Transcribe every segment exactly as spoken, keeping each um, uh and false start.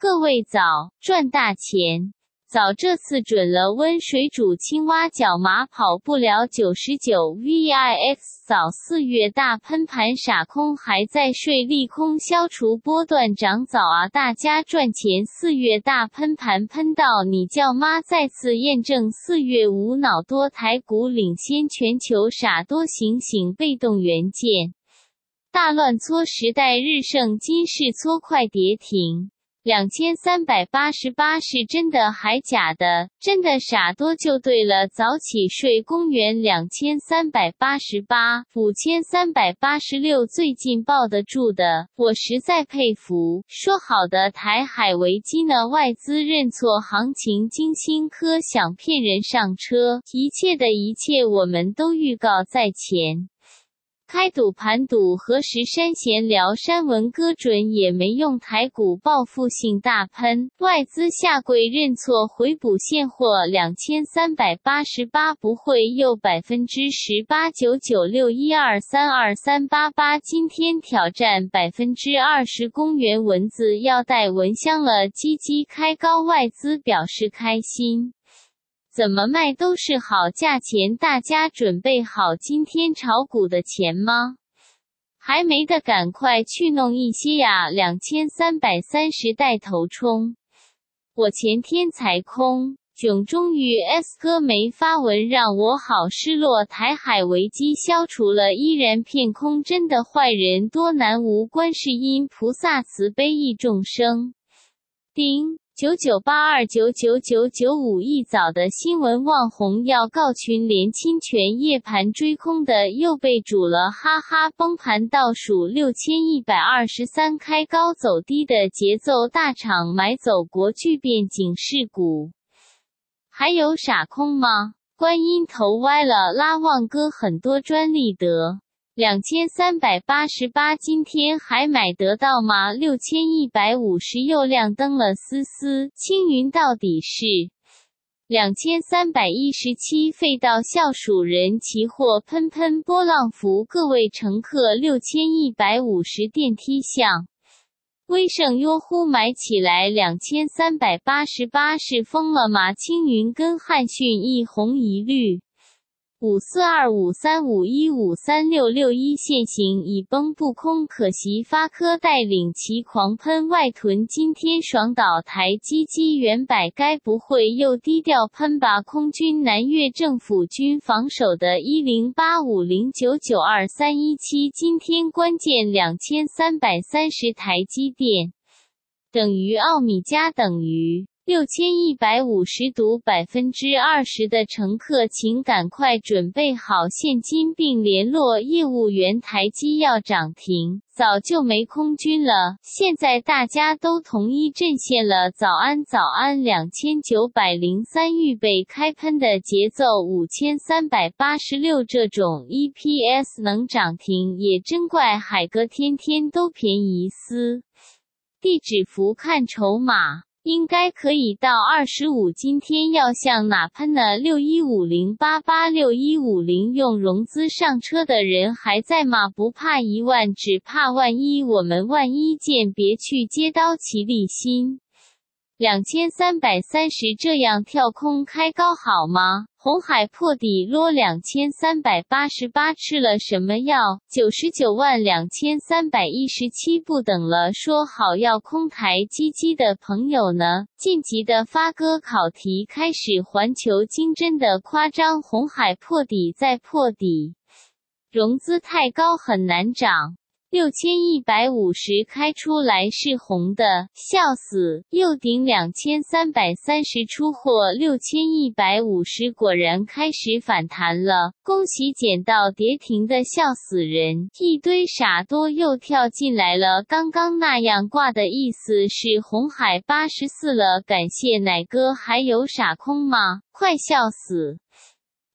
各位早，赚大钱。早这次准了温水煮青蛙脚麻跑不了九十九 V I X 早四月大喷盘傻空还在睡利空消除波段涨早啊大家赚钱四月大喷盘喷到你叫妈再次验证四月无脑多台股领先全球傻多醒醒被动元件大乱搓时代日盛金市搓快跌停两千三百八十八是真的还假的？真的傻多就对了。早起睡公园两千三百八十八，五千三百八十六最近抱得住的，我实在佩服。说好的台海危机呢？外资认错行情，金星科想骗人上车，一切的一切我们都预告在前。开赌盘赌何时山闲聊山文歌准也没用台股报复性大喷，外资下跪认错回补现货两千三百八十八不会又 百分之十八 九九六一二三二三八八今天挑战 百分之二十公园文字要带蚊香了鸡鸡开高外资表示开心。怎么卖都是好价钱，大家准备好今天炒股的钱吗？还没的赶快去弄一些呀！两千三百三十带头冲，我前天才空，囧终于 S 哥没发文让我好失落。台海危机消除了，依然骗空，真的坏人多难无，观世音菩萨慈悲益众生。丁。九九八二九九九九五一早的新闻网红要告群联侵权，夜盘追空的又被煮了，哈哈！崩盘倒数六千一百二十三，开高走低的节奏，大厂买走国巨变警示股。还有傻空吗？观音头歪了，拉旺哥很多专利得。两千三百八十八今天还买得到吗？六千一百五十又亮灯了，思思青云到底是两千三百一十七废到笑鼠人期货喷喷波浪符，各位乘客六千一百五十电梯向威盛优呼买起来。两千三百八十八是疯了吗？青云跟汉讯一红一绿。五四二五三五一五三六六一现行已崩不空，可惜发科带领其狂喷外屯，今天爽倒台积机元百，该不会又低调喷吧？空军南越政府军防守的一零八五零九九二三一七，今天关键两千三百三十台积电等于奥米加等于六千一百五十赌 百分之二十 的乘客请赶快准备好现金并联络业务员，台积要涨停，早就没空军了，现在大家都同一阵线了。早安早安两千九百零三预备开喷的节奏五千三百八十六，这种 E P S 能涨停也真怪，海哥天天都便宜丝。地址符看筹码。应该可以到二十五，今天要向哪喷呢？六一五零八八六一五零用融资上车的人还在吗？不怕一万，只怕万一，我们万一见，别去接刀齐立新。两千三百三十这样跳空开高好吗？红海破底落两千三百八十八吃了什么药？九十九万两千三百一十七不等了，说好要空台积机的朋友呢？晋级的发哥考题开始，环球金真的夸张，红海破底再破底，融资太高很难涨。六千一百五十开出来是红的，笑死！又顶两千三百三十出货，六千一百五十果然开始反弹了，恭喜捡到跌停的，笑死人！一堆傻多又跳进来了，刚刚那样挂的意思是红海八十四了，感谢奶哥，还有傻空吗？快笑死！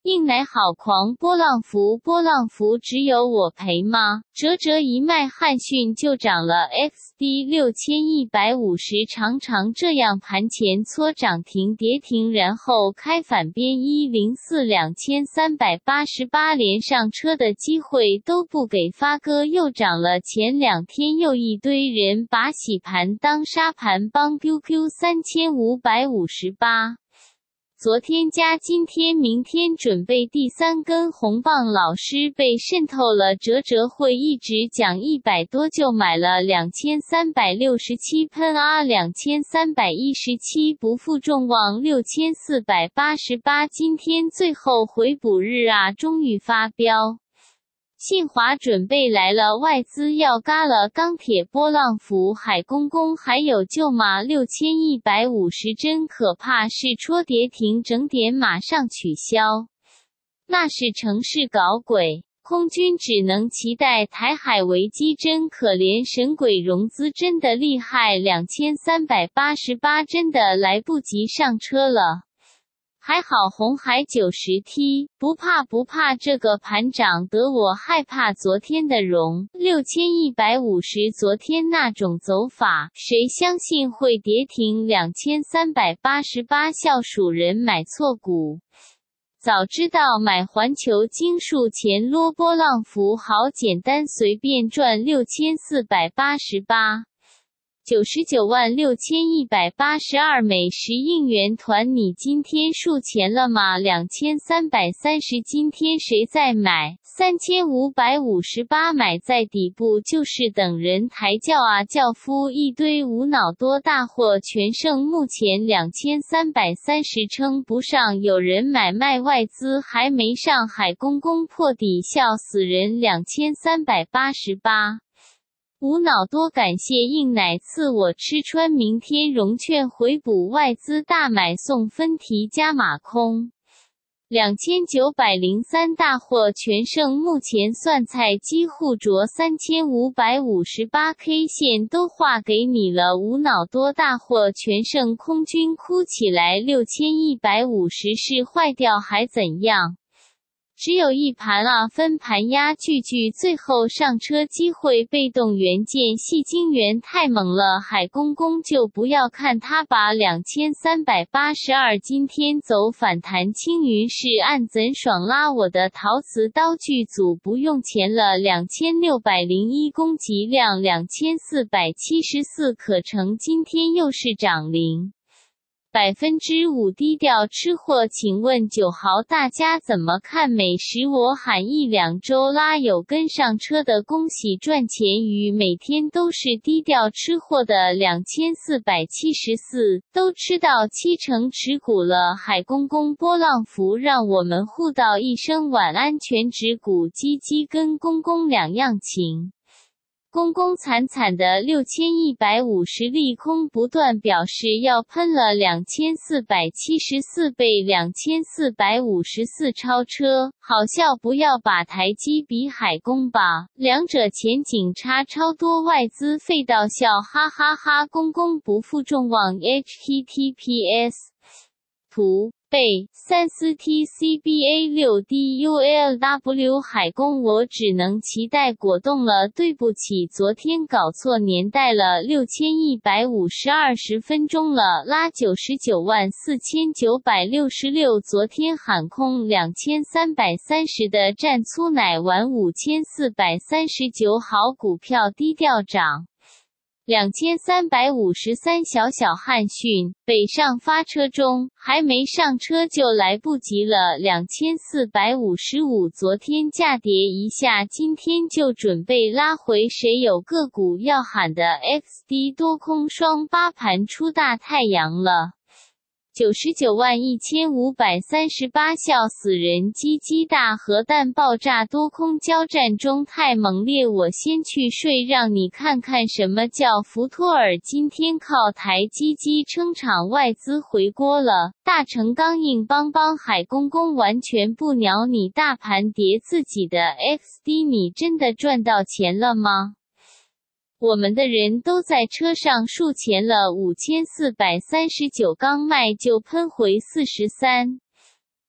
硬奶好狂，波浪符波浪符只有我赔吗？折折一卖汉讯就涨了 X D 六千一百五十，常常这样盘前搓涨停跌停，然后开反边一零四 两千三百八十八，连上车的机会都不给。发哥又涨了，前两天又一堆人把洗盘当沙盘帮 Q Q 三千五百五十八。昨天加今天明天准备第三根红棒，老师被渗透了，折折会一直讲一百多就买了两千三百六十七，喷啊两千三百一十七，不负众望六千四百八十八，今天最后回补日啊，终于发飙。信华准备来了，外资要嘎了，钢铁波浪符海公公还有旧码六千一百五十，真可怕，是戳跌停整点马上取消，那是城市搞鬼。空军只能期待台海危机，真可怜，神鬼融资真的厉害，两千三百八十八真的来不及上车了。还好红海九十 T， 不怕不怕，这个盘涨得我害怕。昨天的融六千一百五十，昨天那种走法，谁相信会跌停两千三百八十八？笑鼠人买错股，早知道买环球金属前落波浪符，好简单，随便赚六千四百八十八。九十九万六千一百八十二，美食应援团，你今天数钱了吗？两千三百三十，今天谁在买？三千五百五十八，买在底部就是等人抬轿啊！教夫一堆无脑多大货全胜，目前两千三百三十称不上，有人买卖，外资还没上，海公公破底，笑死人，两千三百八十八。无脑多，感谢硬奶赐我吃穿，明天融券回补，外资大买送分题加码空。两千九百零三，大获全胜，目前算菜几乎着，三千五百五十八 K 线都画给你了，无脑多，大获全胜，空军哭起来，六千一百五十是坏掉还怎样？只有一盘啊，分盘压巨巨，最后上车机会被动元件细晶圆太猛了，海公公就不要看它把两千三百八十二今天走反弹，青云是按怎爽拉，我的陶瓷刀具组不用钱了，两千六百零一供给量两千四百七十四可成，今天又是涨零。百分之五低调吃货，请问九豪大家怎么看？美食我喊一两周拉，有跟上车的恭喜赚钱鱼，每天都是低调吃货的两千四百七十四，都吃到七成持股了。海公公波浪符让我们互道一声晚安，全指股鸡鸡跟公公两样情。公公惨惨的六千一百五十利空不断，表示要喷了两千四百七十四倍，两千四百五十四超车，好笑，不要把台积比海公吧，两者前景差超多，外资废到笑，哈哈哈，公公不负众望 H T T P S 图背三思 T C B A 六 D U L W 海公我只能期待果冻了，对不起，昨天搞错年代了，六千一百五十二十分钟了，拉九十九万四千九百六十六，昨天喊空两千三百三十的战粗奶丸五千四百三十九，好股票低调涨。两千三百五十三，小小汉讯北上发车中，还没上车就来不及了。两千四百五十五，昨天价跌一下，今天就准备拉回，谁有个股要喊的 X D 多空双八盘出大太阳了。九十九万一千五百三十八，笑死人，鸡鸡大核弹爆炸，多空交战中太猛烈，我先去睡，让你看看什么叫福托尔。今天靠台积机撑场，外资回锅了，大成钢硬邦邦，海公公完全不鸟你，大盘跌自己的 X D， 你真的赚到钱了吗？我们的人都在车上数钱了，五千四百三十九刚卖就喷回四十三。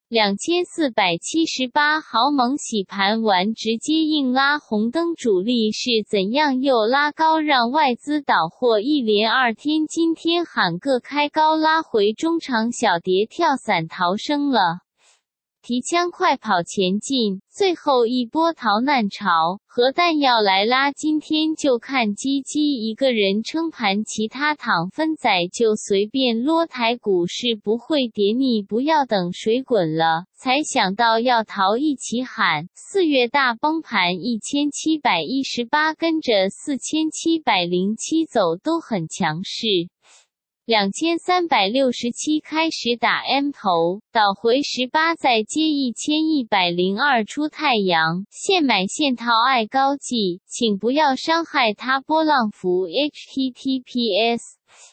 两千四百七十八毫猛洗盘完直接硬拉红灯，主力是怎样又拉高让外资倒货一连二天，今天喊个开高拉回中长小跌跳伞逃生了。提枪快跑前进，最后一波逃难潮，核弹要来拉，今天就看基基一个人撑盘，其他躺分仔就随便落，台股市不会跌，你不要等水滚了才想到要逃，一起喊四月大崩盘一千七百一十八，跟着四千七百零七走都很强势。两千三百六十七开始打 M 头，倒回十八再接一千一百零二出太阳，现买现套爱高记，请不要伤害它波浪符 H T T P S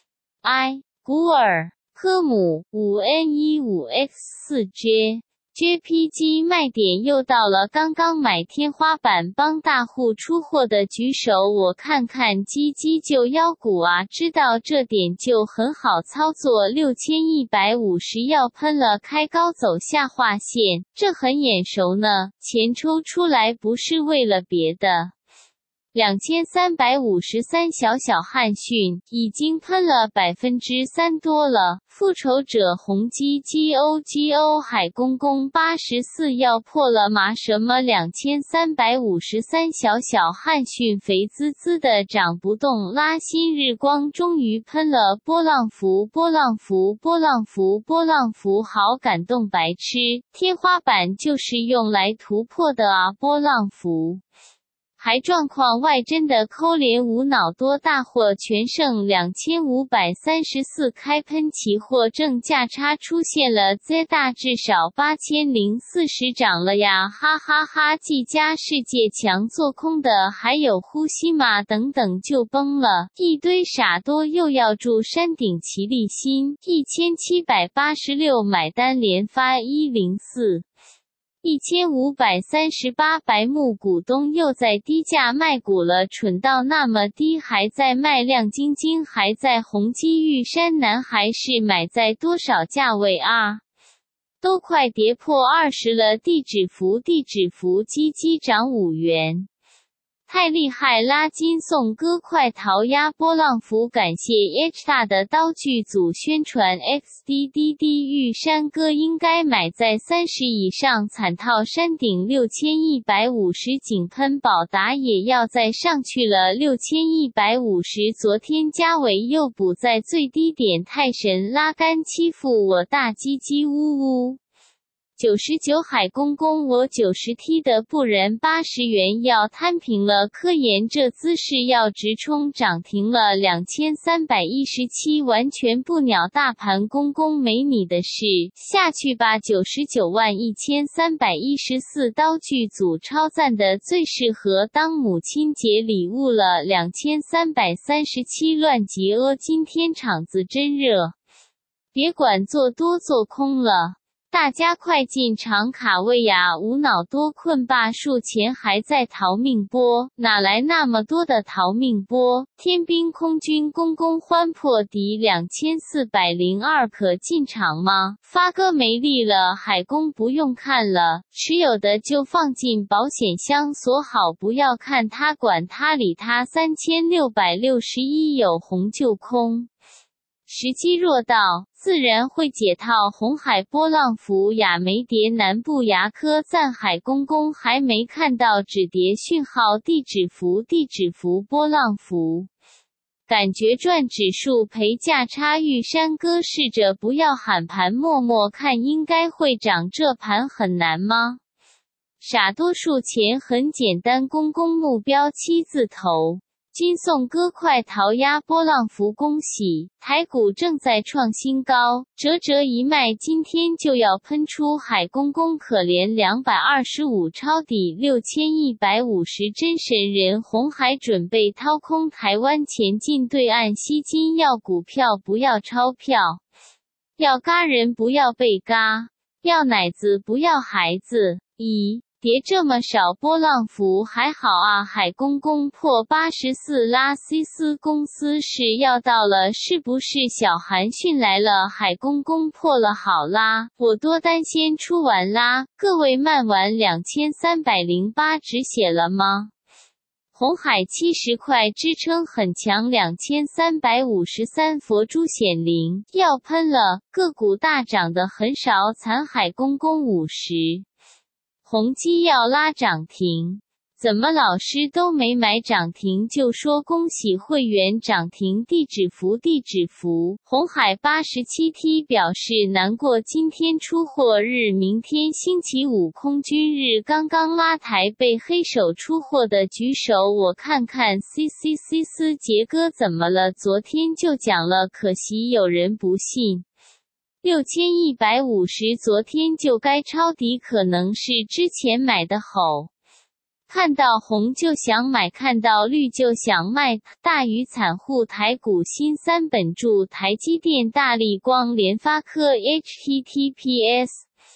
I 古尔科姆 五 N 一五 X 四 J J P G 卖点又到了，刚刚买天花板帮大户出货的举手，我看看基基就妖股啊，知道这点就很好操作，六千一百五十要喷了，开高走下划线，这很眼熟呢，钱抽出来不是为了别的。两千三百五十三小小汉逊已经喷了 百分之三 多了，复仇者宏基 G O G O 海公公八十四要破了吗？什么两千三百五十三小小汉逊肥滋滋的涨不动，拉新日光终于喷了，波浪符波浪符波浪符波浪符，好感动白痴，天花板就是用来突破的啊，波浪符。还状况外真的抠连无脑多大货全胜两千五百三十四开喷，期货正价差出现了 Z 大至少八千零四十涨了呀，哈哈哈！技嘉世界强做空的还有呼吸嘛等等就崩了，一堆傻多又要住山顶齐力新一千七百八十六买单连发一零四。一千五百三十八白木股东又在低价卖股了，蠢到那么低还在卖，亮晶晶还在宏基玉山南还是买在多少价位啊？都快跌破二十了，地址符地址符基基涨五元。太厉害，拉金送歌快逃呀！波浪符感谢 H 大的刀具组宣传 X D D D 玉山哥应该买在三十以上，惨套山顶六千一百五十，井喷宝达也要再上去了六千一百五十，昨天嘉伟又补在最低点，太神拉杆欺负我大鸡鸡呜呜。九十九海公公我九十踢的，不然八十元要摊平了，科研这姿势要直冲涨停了，两千三百一十七完全不鸟大盘，公公没你的事，下去吧。九十九万一千三百一十四刀具组超赞的，最适合当母亲节礼物了，两千三百三十七乱极哦，今天场子真热，别管做多做空了。大家快进场卡位呀！无脑多困霸数钱还在逃命波，哪来那么多的逃命波？天兵空军公公欢破敌两千四百零二，可进场吗？发哥没力了，海公不用看了，持有的就放进保险箱锁好，不要看他管他理他。三千六百六十一有红就空。时机若到，自然会解套。红海波浪符亚美蝶南部牙科赞海公公还没看到止跌讯号，地址符地址符波浪符。感觉赚指数赔价差，玉山哥试着不要喊盘，默默看应该会涨，这盘很难吗？傻多数钱很简单，公公目标七字头。金送歌快逃呀！波浪符恭喜，台股正在创新高，折折一卖，今天就要喷出，海公公可怜两百二十五抄底六千一百五十，真神人，红海准备掏空台湾前进，对岸吸金，要股票不要钞票，要嘎人不要被嘎，要奶子不要孩子。咦， 跌这么少波浪符还好啊，海公公破八十四拉 C 斯公司是要到了是不是小韩讯来了，海公公破了好啦，我多单先出完啦，各位慢完两千三百零八止血了吗？红海七十块支撑很强，两千三百五十三佛珠显灵，要喷了，个股大涨的很少，惨海公公五十。宏基要拉涨停，怎么老师都没买涨停就说恭喜会员涨停，地址符地址符。红海 八十七 T 表示难过，今天出货日，明天星期五空军日，刚刚拉抬被黑手出货的举手，我看看 C C C 斯杰哥怎么了，昨天就讲了，可惜有人不信。六千一百五十昨天就该抄底，可能是之前买的吼。看到红就想买，看到绿就想卖，大鱼散户台股新三本柱，台积电、大立光、联发科 H T T P S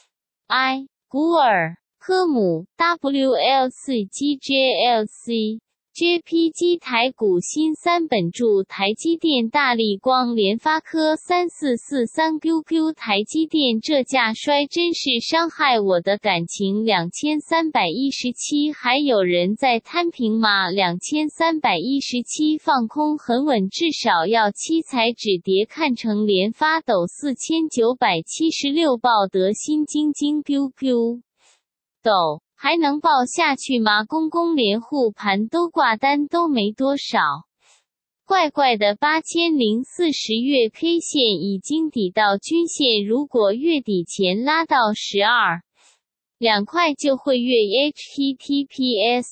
I 古尔科姆 W L C G J L C J P G 台股新三本柱，台积电、大立光、联发科三四四三 Q Q 台积电这价衰真是伤害我的感情，两千三百一十七还有人在摊平吗？两千三百一十七放空很稳，至少要七才止跌，看成联发抖四千九百七十六报得新京京 Q Q 抖还能报下去吗？公公连护盘都挂单都没多少，怪怪的。八千零四十月 K 线已经抵到均线，如果月底前拉到十二两块就会越 H T T P S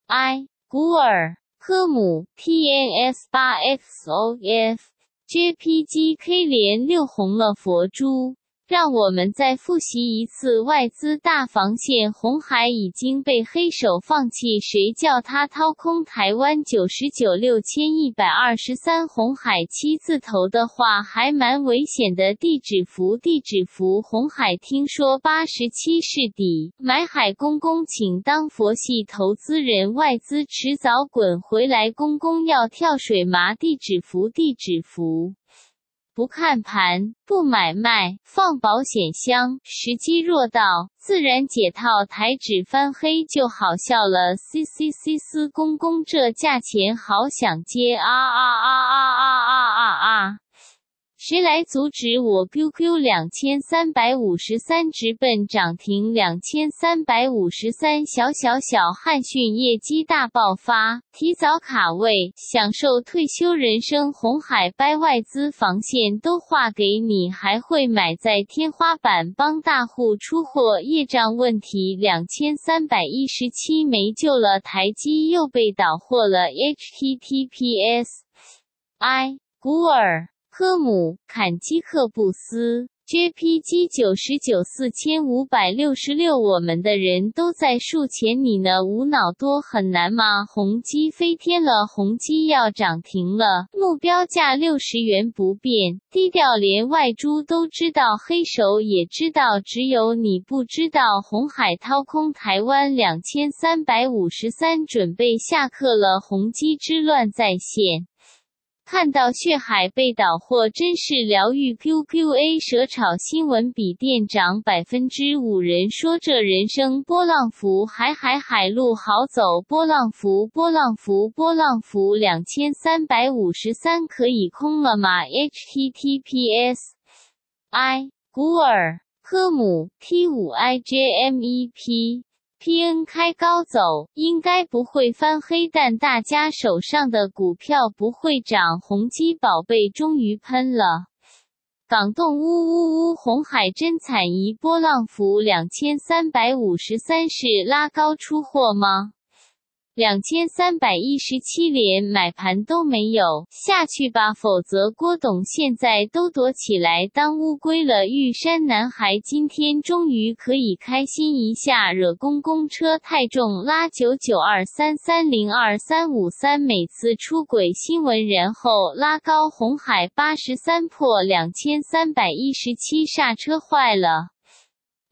I 古尔科姆 T N S 八 X O F J P G K 连六红了佛珠。让我们再复习一次外资大防线，红海已经被黑手放弃，谁叫他掏空台湾九十九六千一百二十三，红海七字头的话还蛮危险的，地址符地址符。红海听说八十七是底，买海公公请当佛系投资人，外资迟早滚回来，公公要跳水麻，地址符地址符。不看盘，不买卖，放保险箱，时机若到，自然解套，台指翻黑就好笑了。C C C 斯公公这价钱好想接啊啊啊啊啊啊啊啊！谁来阻止我 ？Q Q 两千三百五十三直奔涨停，两千三百五十三小小小汉讯业绩大爆发，提早卡位，享受退休人生。红海掰外资防线都画给你，还会买在天花板帮大户出货，业障问题。两千三百一十七没救了，台积又被倒货了。H T T P S I 古尔科姆坎基克布斯 J P G 九十九四千五百六十六，我们的人都在数钱，你呢？无脑多很难吗？宏基飞天了，宏基要涨停了，目标价六十元不变，低调连外猪都知道，黑手也知道，只有你不知道。红海掏空台湾两千三百五十三，准备下课了，宏基之乱再现。看到血海被倒货真是疗愈。 Q Q A 蛇炒新闻比店涨 百分之五， 人说这人生波浪符，海海海路好走，波浪符波浪符波浪符。两千三百五十三可以空了吗？ H T T P S I 古尔科姆 T 五 I J M E P P N 开高走，应该不会翻黑，但大家手上的股票不会涨。宏基宝贝终于喷了，港动呜呜呜，红海真惨，一波浪符两千三百五十三是拉高出货吗？两千三百一十七连买盘都没有，下去吧，否则郭董现在都躲起来当乌龟了。玉山男孩今天终于可以开心一下，惹公公车太重，拉九九二三三零二三五三，每次出轨新闻，然后拉高红海八十三破两千三百一十七，刹车坏了。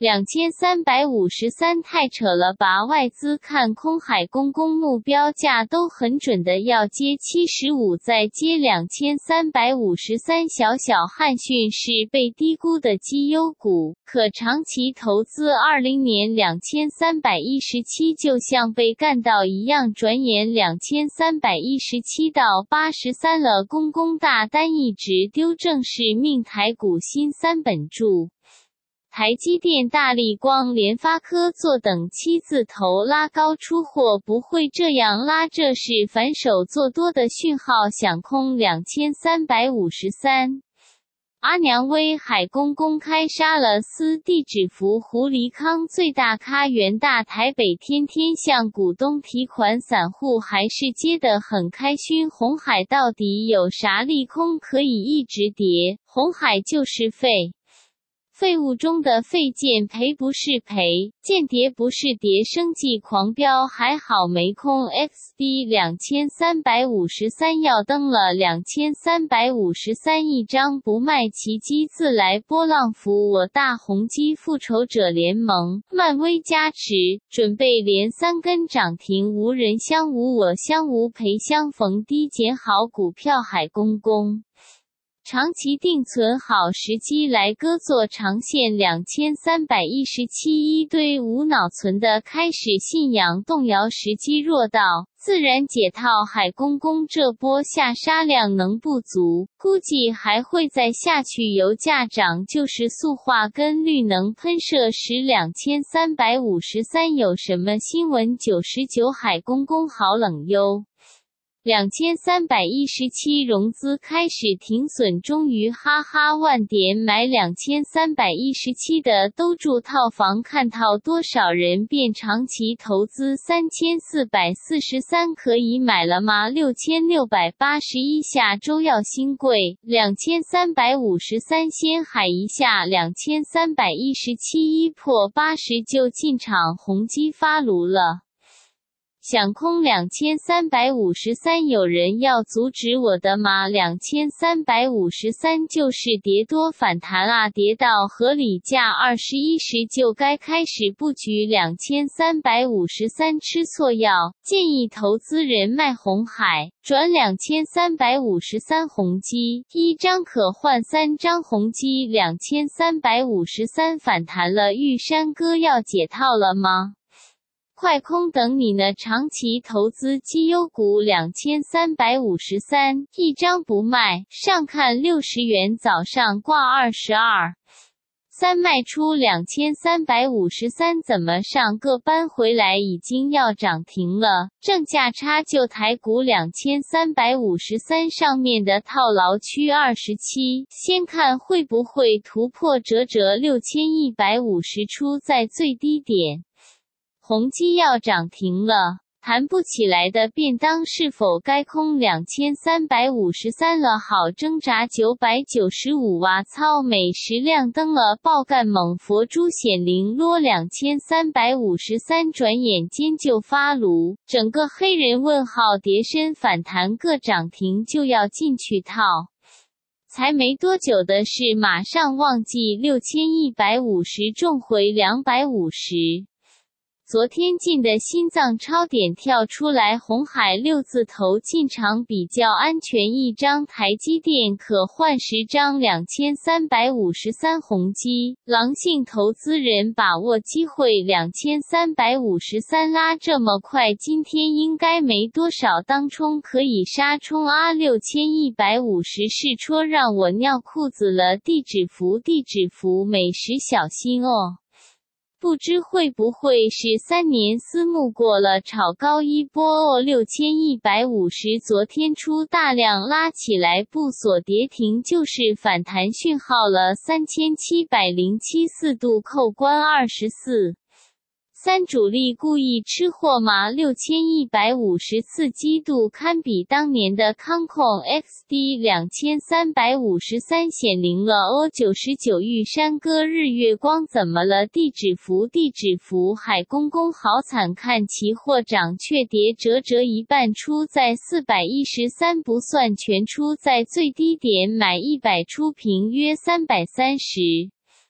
两千三百五十三太扯了吧，外资看空海公公目标价都很准的要接七十五再接两千三百五十三，小小汉讯是被低估的绩优股，可长期投资二零年两千三百一十七就像被干到一样，转眼两千三百一十七到八十三了，公公大单一直丢，正是命台股新三本柱。台积电、大立光、联发科坐等七字头拉高出货，不会这样拉，这是反手做多的讯号，想空两千三百五十三。阿娘威海公公开杀了私地指服胡黎康最大咖元大台北，天天向股东提款，散户还是接得很开心。鸿海到底有啥利空可以一直跌？鸿海就是废。废物中的废，建赔不是赔，间谍不是跌，生计狂飙还好没空。 X D 两千三百五十三要登了，两千三百五十三一张不卖，奇迹自来，波浪符我大宏基，复仇者联盟，漫威加持，准备连三根涨停，无人相无我相无赔，相逢低捡好股票，海公公长期定存好时机来割做长线，两千三百一十七一堆无脑存的开始信仰动摇，时机若到自然解套，海公公这波下杀量能不足，估计还会再下去，油价涨就是塑化跟绿能喷射时两千三百五十三有什么新闻？九十九海公公好冷哟。两千三百一十七融资开始停损，终于哈哈万点买两千三百一十七的都住套房，看套多少人变长期投资三千四百四十三可以买了吗？六千六百八十一下周要新贵，两千三百五十三先海一下，两千三百一十七一破八十就进场，宏基发炉了。想空两千三百五十三，有人要阻止我的吗？两千三百五十三就是跌多反弹啊，跌到合理价二十一时就该开始布局。两千三百五十三吃错药，建议投资人卖鸿海，转两千三百五十三宏基，一张可换三张宏基。两千三百五十三反弹了，玉山哥要解套了吗？快空等你呢，长期投资绩优股两千三百五十三，一张不卖，上看六十元，早上挂二十二，三卖出两千三百五十三，怎么上个班回来已经要涨停了？正价差就台股两千三百五十三上面的套牢区二十七，先看会不会突破折折六千一百五十出在最低点。宏基要涨停了，弹不起来的便当是否该空两千三百五十三了？好挣扎九百九十五哇操，美食亮灯了，爆干猛佛珠显灵落两千三百五十三，转眼间就发炉，整个黑人问号跌深反弹各涨停就要进去套。才没多久的事，马上忘记六千一百五十重回两百五十。昨天进的心脏超点跳出来，鸿海六字头进场比较安全，一张台积电可换十张，两千三百五十三宏基，狼性投资人把握机会，两千三百五十三拉这么快，今天应该没多少当冲可以杀冲啊，六千一百五十是戳让我尿裤子了，地址符地址符美食小心哦。不知会不会是三年私募过了，炒高一波哦，六千一百五十昨天出大量拉起来，不锁跌停就是反弹讯号了，三千七百零七四度扣关二十四。三主力故意吃货吗？六千一百五十次激度堪比当年的康控 X D 两千三百五十三显灵了哦，九十九玉山哥日月光怎么了？地址符地址符海公公好惨，看期货涨却跌，折折一半出在四百一十三，不算全出在最低点买一百出平约三百三十。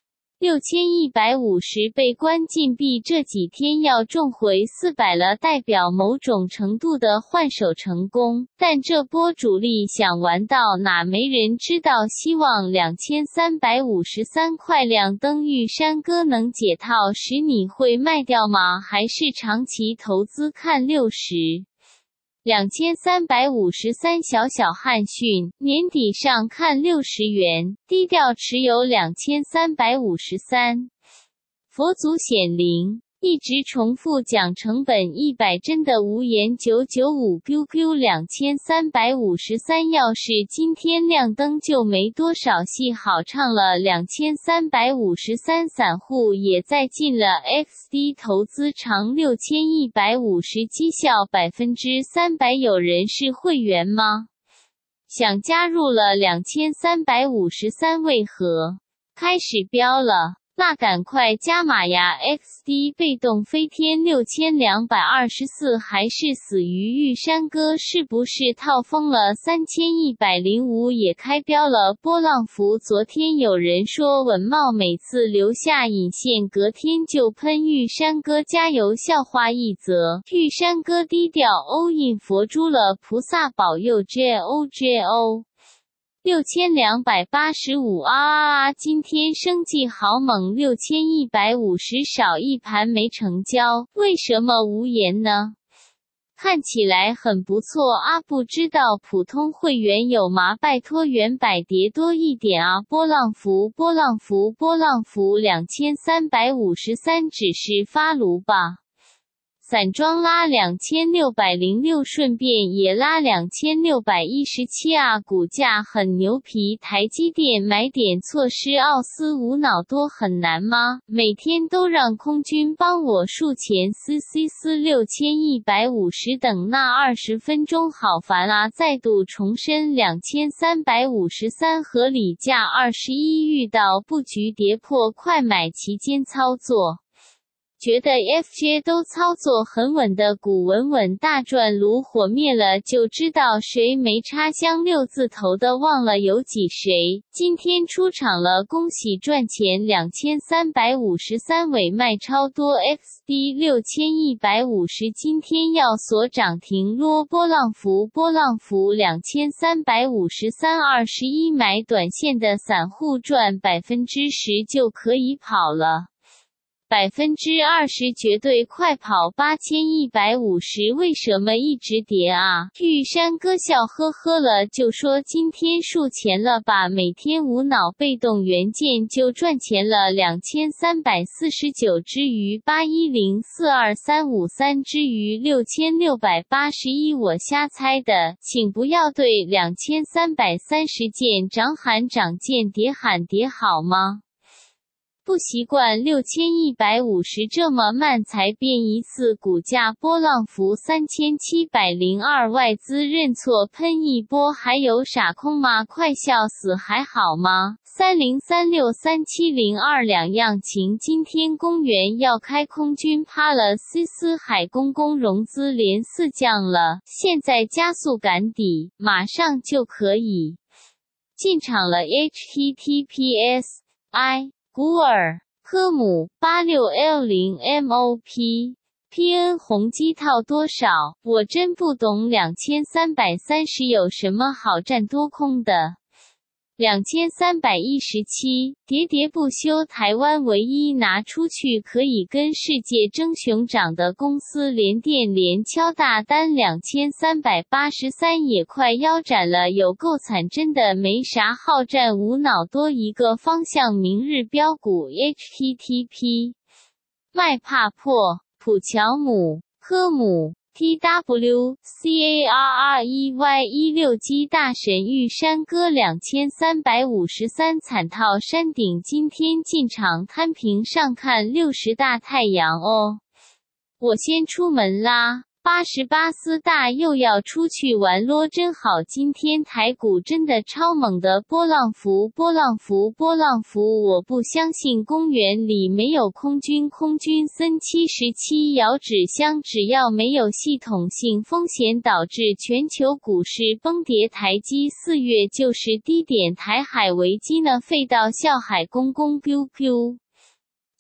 六千一百五十被关禁闭这几天要重回四百了，代表某种程度的换手成功，但这波主力想玩到哪没人知道。希望两千三百五十三块亮灯玉山哥能解套时你会卖掉吗？还是长期投资看六十？两千三百五十三小小汉逊，年底上看六十元，低调持有两千三百五十三。佛祖显灵，一直重复讲成本一百真的无言。九九五 Q Q 两千三百五十三，要是今天亮灯就没多少戏好唱了。两千三百五十三散户也在进了 X D 投资长六千一百五十，绩效百分之三百。有人是会员吗？想加入了两千三百五十三，为何开始飙了？那赶快加码呀 ！X D 被动飞天六千两百二十四，还是死于玉山哥？是不是套疯了？三千一百零五也开标了。波浪符昨天有人说稳茂每次留下引线，隔天就喷玉山哥加油，笑话一则。玉山哥低调欧印佛珠了，菩萨保佑 J O J O。六千两百八十五啊啊啊！今天生技好猛，六千一百五十少一盘没成交，为什么无言呢？看起来很不错啊，不知道普通会员有吗？拜托原百叠多一点啊！波浪符波浪符波浪符两千三百五十三只是发炉吧。散装拉两千六百零六，顺便也拉两千六百一十七啊，股价很牛皮。台积电买点措施，奥斯无脑多很难吗？每天都让空军帮我数钱，嘶嘶嘶六千一百五十，等那二十分钟好烦啊！再度重申两千三百五十三合理价二十一，遇到布局跌破快买期间操作。觉得 F J 都操作很稳的股稳稳大赚，炉火灭了就知道谁没插香，六字头的忘了有几谁。今天出场了，恭喜赚钱。两千三百五十三尾卖超多 X D 六千一百五十，今天要锁涨停咯。波浪符波浪符两千三百五十三，二十一买短线的散户赚百分之十就可以跑了。百分之二十绝对快跑。八千一百五十为什么一直跌啊？玉山哥笑呵呵了，就说今天数钱了吧，每天无脑被动元件就赚钱了。两千三百四十九之余八一零四二三五三之余六千六百八十一，我瞎猜的，请不要对两千三百三十件涨喊涨见跌喊跌好吗？不习惯六千一百五十这么慢才变一次股价。波浪符三千七百零二，外资认错喷一波，还有傻空吗？快笑死，还好吗？三零三六三七零二两样情。今天公园要开，空军趴了，思思海公公融资连四降了，现在加速赶底，马上就可以进场了。 H T T P S I古尔科姆 八六 L 零 M O P P N 宏基套多少？我真不懂。两千三百三十有什么好占多空的？两千三百一十七，喋喋不休。台湾唯一拿出去可以跟世界争雄长的公司联电连敲大单。两千三百八十三也快腰斩了，有够惨，真的没啥好战，无脑多一个方向。明日标股 H T T P 卖怕破普乔姆科姆T W C A R R E Y 一六 G 大神玉山哥两千三百五十三惨套山顶，今天进场摊平上看六十大太阳哦。我先出门啦。八十八斯大又要出去玩咯，真好，今天台股真的超猛的。波浪符波浪符波浪符，我不相信公园里没有空军。空军森七十七遥指香，只要没有系统性风险导致全球股市崩跌，台积四月就是低点。台海危机呢，废到笑海公公 Q Q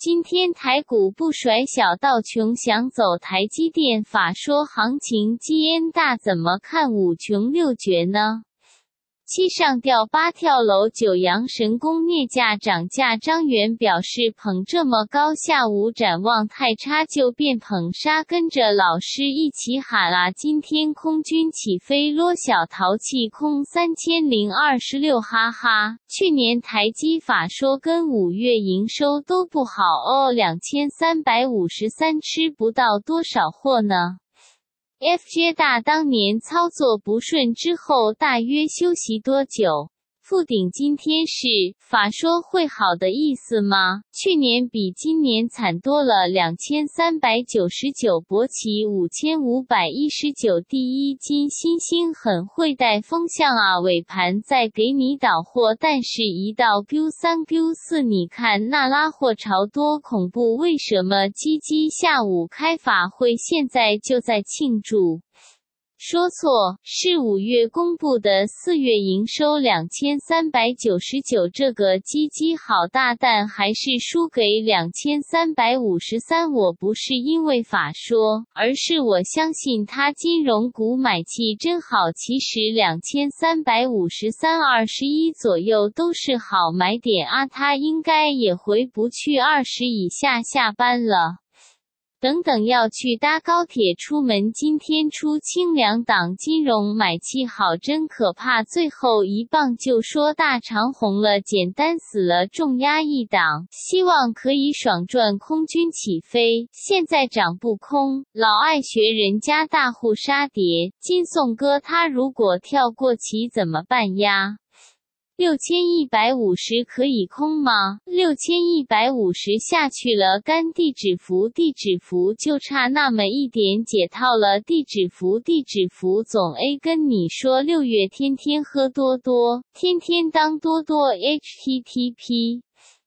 今天台股不甩小道琼想走台积电法说行情，基恩大怎么看五穷六绝呢？七上吊八跳楼，九阳神功镍价涨价，张元表示捧这么高，下午展望太差就变捧杀，跟着老师一起喊啊！今天空军起飞，落小淘气空三千零二十六，哈哈！去年台积法说跟五月营收都不好哦，两千三百五十三吃不到多少货呢。F J 大当年操作不顺之后大约休息多久？富鼎今天是法说会好的意思吗？去年比今年惨多了，两千三百九十九，博奇五千五百一十九，第一金星星很会带风向啊，尾盘再给你倒货，但是一到 Q 三 Q 四，你看那拉货潮多恐怖，为什么基基下午开法会，现在就在庆祝？说错，是五月公布的四月营收两千三百九十九，这个基基好大，但还是输给两千三百五十三。我不是因为法说，而是我相信它金融股买气真好，其实两千三百五十三 二十一左右都是好买点啊，它应该也回不去二十以下下班了。等等要去搭高铁出门，今天出清两档金融买气好真可怕，最后一棒就说大长红了，简单死了，重压一档，希望可以爽赚空军起飞，现在涨不空，老爱学人家大户杀跌，金颂哥他如果跳过旗怎么办呀？六千一百五十可以空吗？六千一百五十下去了，干地址符地址符就差那么一点解套了，地址符地址符总 A 跟你说六月天天喝多多，天天当多多 H T T P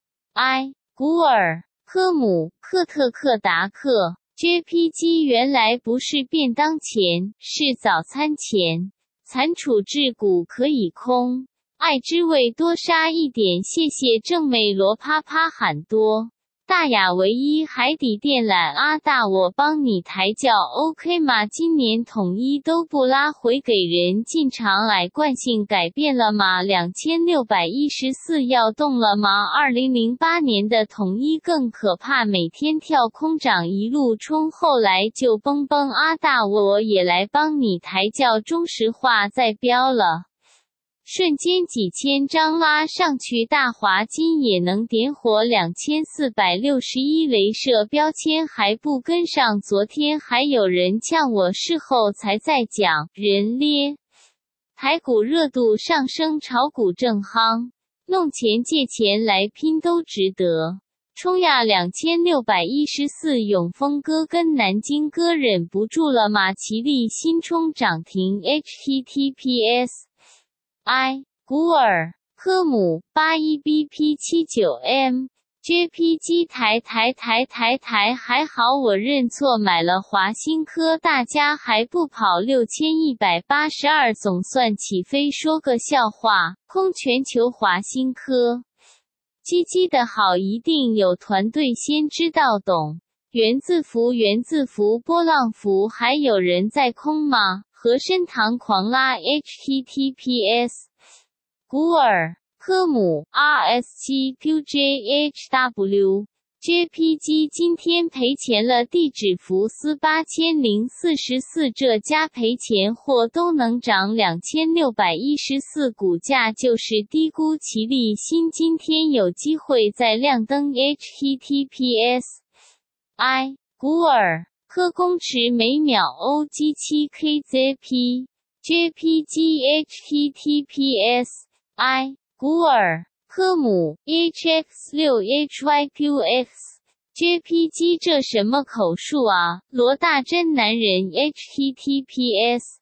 I 古尔科姆克特克达克 J P G 原来不是便当钱，是早餐钱，残处置股可以空。爱之味多杀一点，谢谢正妹罗啪啪喊多。大雅唯一海底电缆阿大我帮你抬轿 OK 吗？今年统一都不拉回给人进场，矮惯性改变了吗？两千六百一十四要动了吗？二零零八年的统一更可怕，每天跳空涨一路冲，后来就崩崩。阿大我也来帮你抬轿，中石化再飙了。瞬间几千张拉上去，大华金也能点火两千四百六十一，雷射标签还不跟上，昨天还有人呛我，事后才在讲，人咧。台股热度上升，炒股正夯，弄钱借钱来拼都值得。冲呀两千六百一十四，永丰哥跟南京哥忍不住了，马奇力新冲涨停 H T T P S I 古尔科姆 八一 B P 七九 M J P G 台台台台台还好我认错买了华新科，大家还不跑六千一百八十二，总算起飞。说个笑话，空全球华新科基基的好一定有团队先知道懂。原字符原字符波浪符还有人在空吗？和生堂狂拉 H T T P S 古尔科姆 R S 七 Q J H W J P G 今天赔钱了，地址福斯八千零四十四，这家赔钱货都能涨两千六百一十四，股价就是低估。奇力新今天有机会再亮灯 H T T P S I 古尔科公尺每秒 O G 七 K Z P J P G H T T P S I 古尔科姆 H X 六 H Y Q X J P G 这什么口述啊？罗大真男人 H T T P S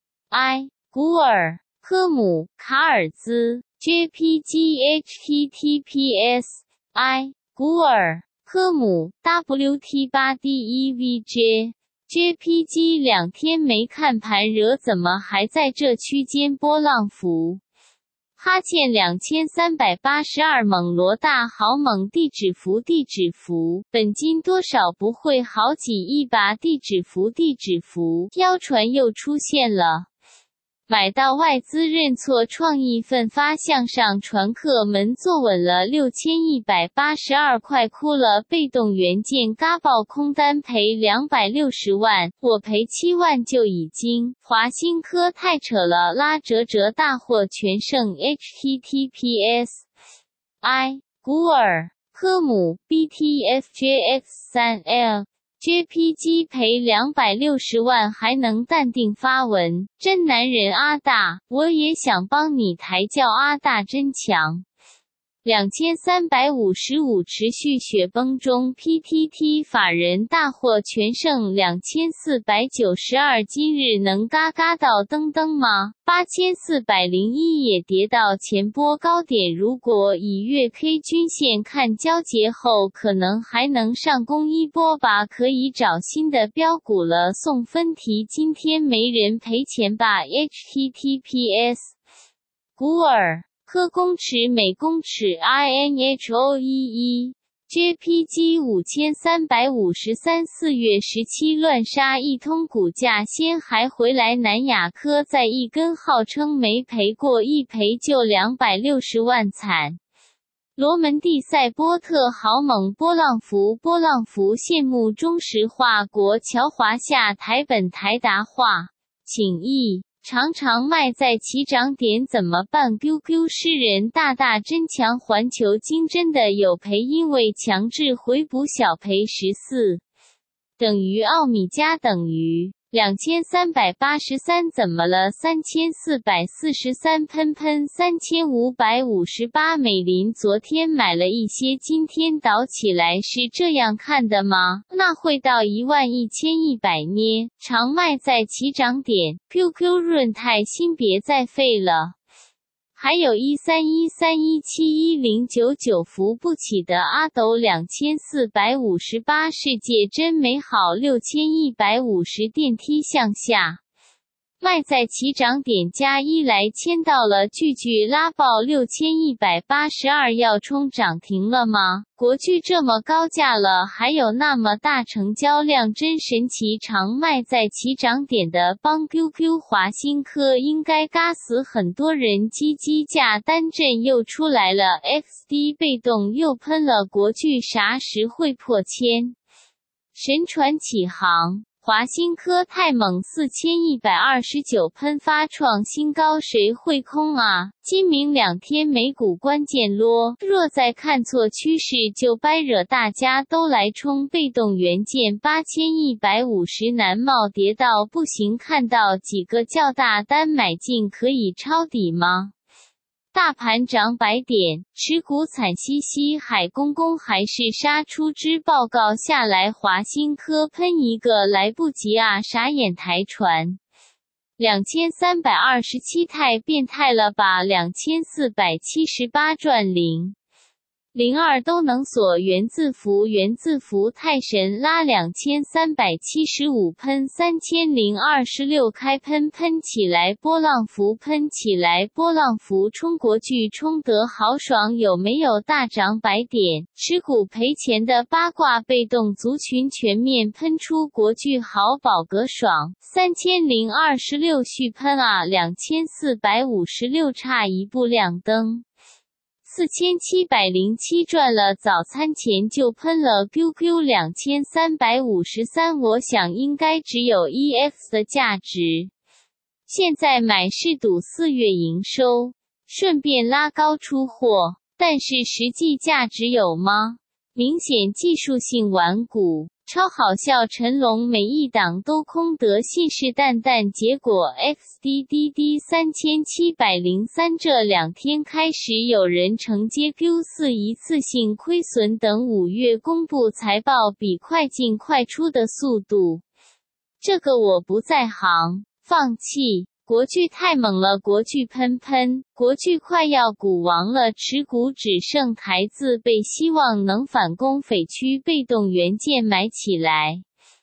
I 古尔科姆卡尔兹 J P G H T T P S I 古尔科姆 W T 八 D E V J J P G 两天没看盘惹，怎么还在这区间波浪符？ 哈欠两千三百八十二猛罗大好猛地址符地址符，本金多少不会好几亿吧地址符地址符，谣传又出现了。买到外资认错创意奋发向上传客门坐稳了六千一百八十二块哭了被动元件嘎爆空单赔两百六十万，我赔七万就已经。华新科太扯了拉折折大获全胜 H T T P S I 古尔科姆 B T F J X 三 L J P G 赔两百六十万还能淡定发文，真男人阿大，我也想帮你抬轿阿大真强。两千三百五十五持续雪崩中 P T T 法人大获全胜两千四百九十二今日能嘎嘎到登登吗？八千四百零一也跌到前波高点，如果以月 K 均线看交结后可能还能上攻一波吧，可以找新的标股了。送分题，今天没人赔钱吧 H T T P S 古尔科公尺每公尺 I N H O E E J P G 五千三百五十三四月十七乱杀一通股价先还回来，南亚科在一根号称没赔过一赔就两百六十万惨。罗门蒂赛波特豪猛波浪符波浪符羡慕中石化国桥华夏台本台达化请益常常卖在起涨点怎么办 ？Q Q 诗人大大真强，环球金真的有赔，因为强制回补小赔十四，等于奥米加等于两千三百八十三，怎么了？三千四百四十三喷喷三千五百五十八，美林昨天买了一些，今天倒起来，是这样看的吗？那会到一万一千一百捏，常卖在起涨点。Q Q 润泰新别再废了。还有一三一三一七一零九九扶不起的阿斗两千四百五十八，世界真美好六千一百五十电梯向下，卖在起涨点加一来签到了，句句拉爆六千一百八十二，要冲涨停了吗？国巨这么高价了还有那么大成交量，真神奇，常卖在起涨点的帮 Q Q 华新科应该嘎死很多人，鸡鸡价单阵又出来了 X D 被动又喷了，国巨啥时会破千？神船起航华新科太猛，四千一百二十九喷发创新高，谁会空啊？今明两天美股关键啰，若再看错趋势就掰惹大家都来冲。被动元件八千一百五十南茂跌到不行，看到几个较大单买进可以抄底吗？大盘涨百点，持股惨兮兮，海公公还是杀出支报告下来，华新科喷一个来不及啊，傻眼台船。两千三百二十七太变态了吧，两千四百七十八赚零。零二都能锁元字符元字符太神拉两千三百七十五喷三千零二十六开喷喷起来波浪符喷起来波浪符冲国巨冲得好爽，有没有大涨百点？持股赔钱的八卦被动族群全面喷出国巨好宝格爽三千零二十六续喷啊，两千四百五十六差一步亮灯。四千七百零七赚了，早餐前就喷了 Q Q 两千三百五十三，我想应该只有 E F 的价值。现在买是赌四月营收，顺便拉高出货，但是实际价值有吗？明显技术性顽固。超好笑，陈龙每一档都空得信誓旦旦，结果 X D D D 三千七百零三这两天开始有人承接 Q 四 一次性亏损等，五月公布财报比快进快出的速度，这个我不在行，放弃。国巨太猛了，国巨喷喷，国巨快要股王了，持股只剩台字辈，希望能反攻匪区被动元件买起来。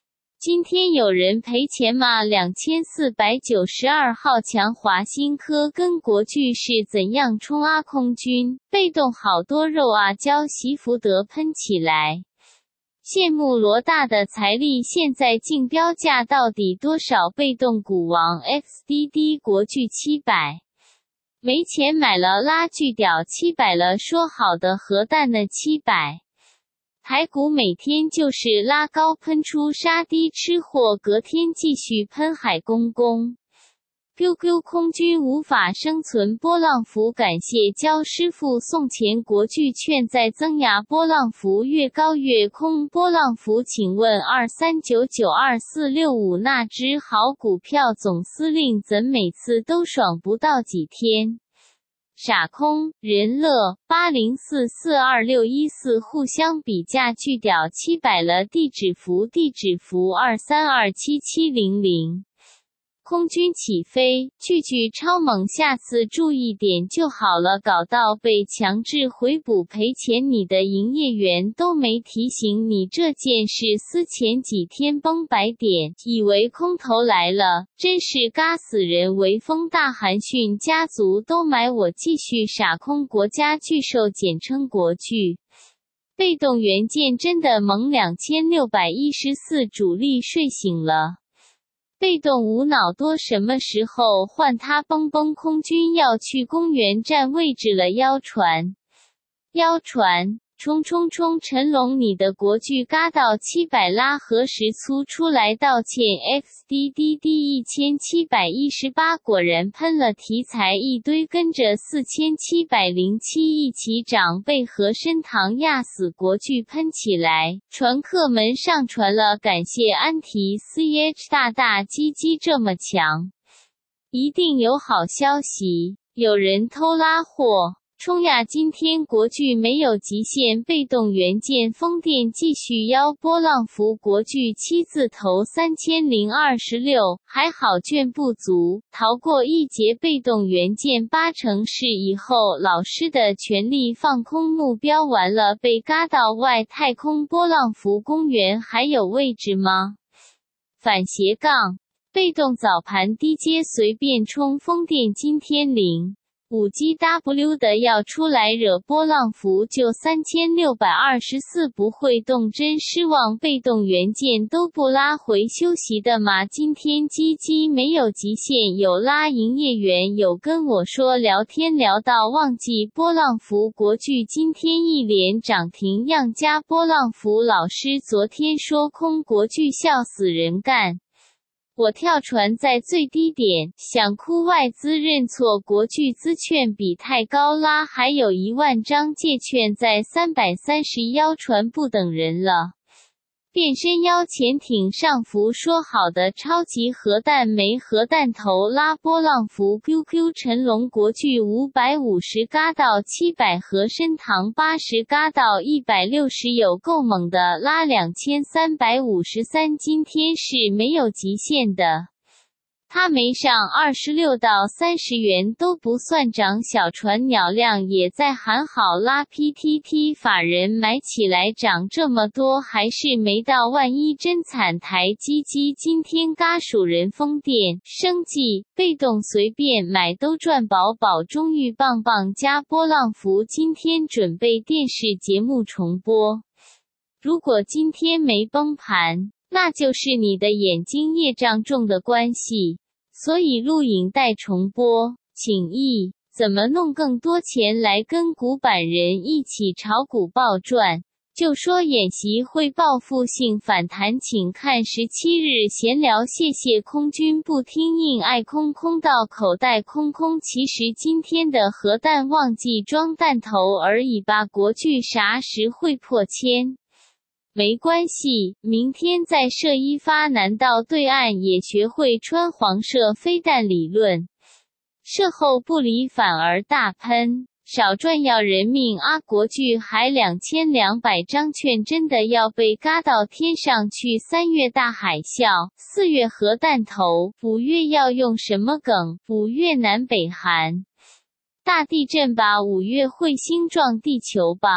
今天有人赔钱吗？两千四百九十二号强华新科跟国巨是怎样冲啊？空军被动好多肉啊，教习福德喷起来。羡慕罗大的财力，现在竞标价到底多少？被动股王 X D D 国巨七百，没钱买了拉锯屌七百了，说好的核弹呢七百。台股每天就是拉高喷出杀低吃货，隔天继续喷海公公。Q Q 空军无法生存，波浪符感谢焦师傅送钱，国巨券在增牙，波浪符越高越空。波浪符，请问二三九九二四六五那只好股票总司令怎每次都爽不到几天？傻空人乐八零四四二六一四互相比价巨屌七百了，地址符地址符二三二七七零零。空军起飞，句句超猛，下次注意点就好了，搞到被强制回补赔钱，你的营业员都没提醒你这件事，思前几天崩白点，以为空头来了，真是嘎死人。微风大韩讯家族都买我，继续傻空，国家巨兽简称国巨。被动元件真的猛，两千六百一十四主力睡醒了。被动无脑多，什么时候换他崩崩？空军要去公园站位置了，腰传腰传冲冲冲！陈龙，你的国巨嘎到七百拉，何时粗出来道歉 ？X D D D 一千七百一十八果然喷了，题材一堆，跟着四千七百零七一起涨，被和参堂压死，国巨喷起来。传客们上传了，感谢安提 C H 大大鸡鸡这么强，一定有好消息，有人偷拉货。冲呀！今天国巨没有极限，被动元件风电继续腰，波浪符国巨七字头三千零二十六，还好券不足，逃过一劫。被动元件八成是以后老师的全力放空目标，完了被嘎到外太空，波浪符公园还有位置吗？反斜杠被动早盘低阶随便冲，风电今天零。五 G W 的要出来惹，波浪符就三千六百二十四，不会动，真失望。被动元件都不拉回休息的吗？今天基基没有极限，有拉营业员有跟我说聊天聊到忘记。波浪符国巨今天一连涨停，样加波浪符老师昨天说空，国巨笑死人干。我跳船在最低点，想哭，外资认错，国巨资券比太高拉，还有一万张借券在三百三十腰船不等人了。变身腰潜艇上浮，说好的超级核弹没核弹头拉，波浪符 Q Q 陈龙国巨五百五十嘎到七百，和参堂八十嘎到一百六十，有够猛的拉两千三百五十三，今天是没有极限的。它没上二十六到三十元都不算涨，小船鸟量也在喊好拉 P T T 法人买起来涨这么多还是没到，万一真惨。台积机今天嘎属人风电生技被动随便买都赚饱饱，中裕棒棒加波浪符今天准备电视节目重播，如果今天没崩盘那就是你的眼睛业障重的关系，所以录影带重播，请益怎么弄更多钱来跟股板人一起炒股暴赚？就说演习会报复性反弹，请看十七日闲聊。谢谢空军不听硬爱空空到口袋空空，其实今天的核弹忘记装弹头而已吧，国巨啥时会破千？没关系，明天再射一发，难道对岸也学会穿黄射飞弹理论？射后不理反而大喷，少赚要人命啊！国巨还两千两百张券真的要被嘎到天上去？三月大海啸，四月核弹头，五月要用什么梗？五月南北韩大地震吧，五月彗星撞地球吧。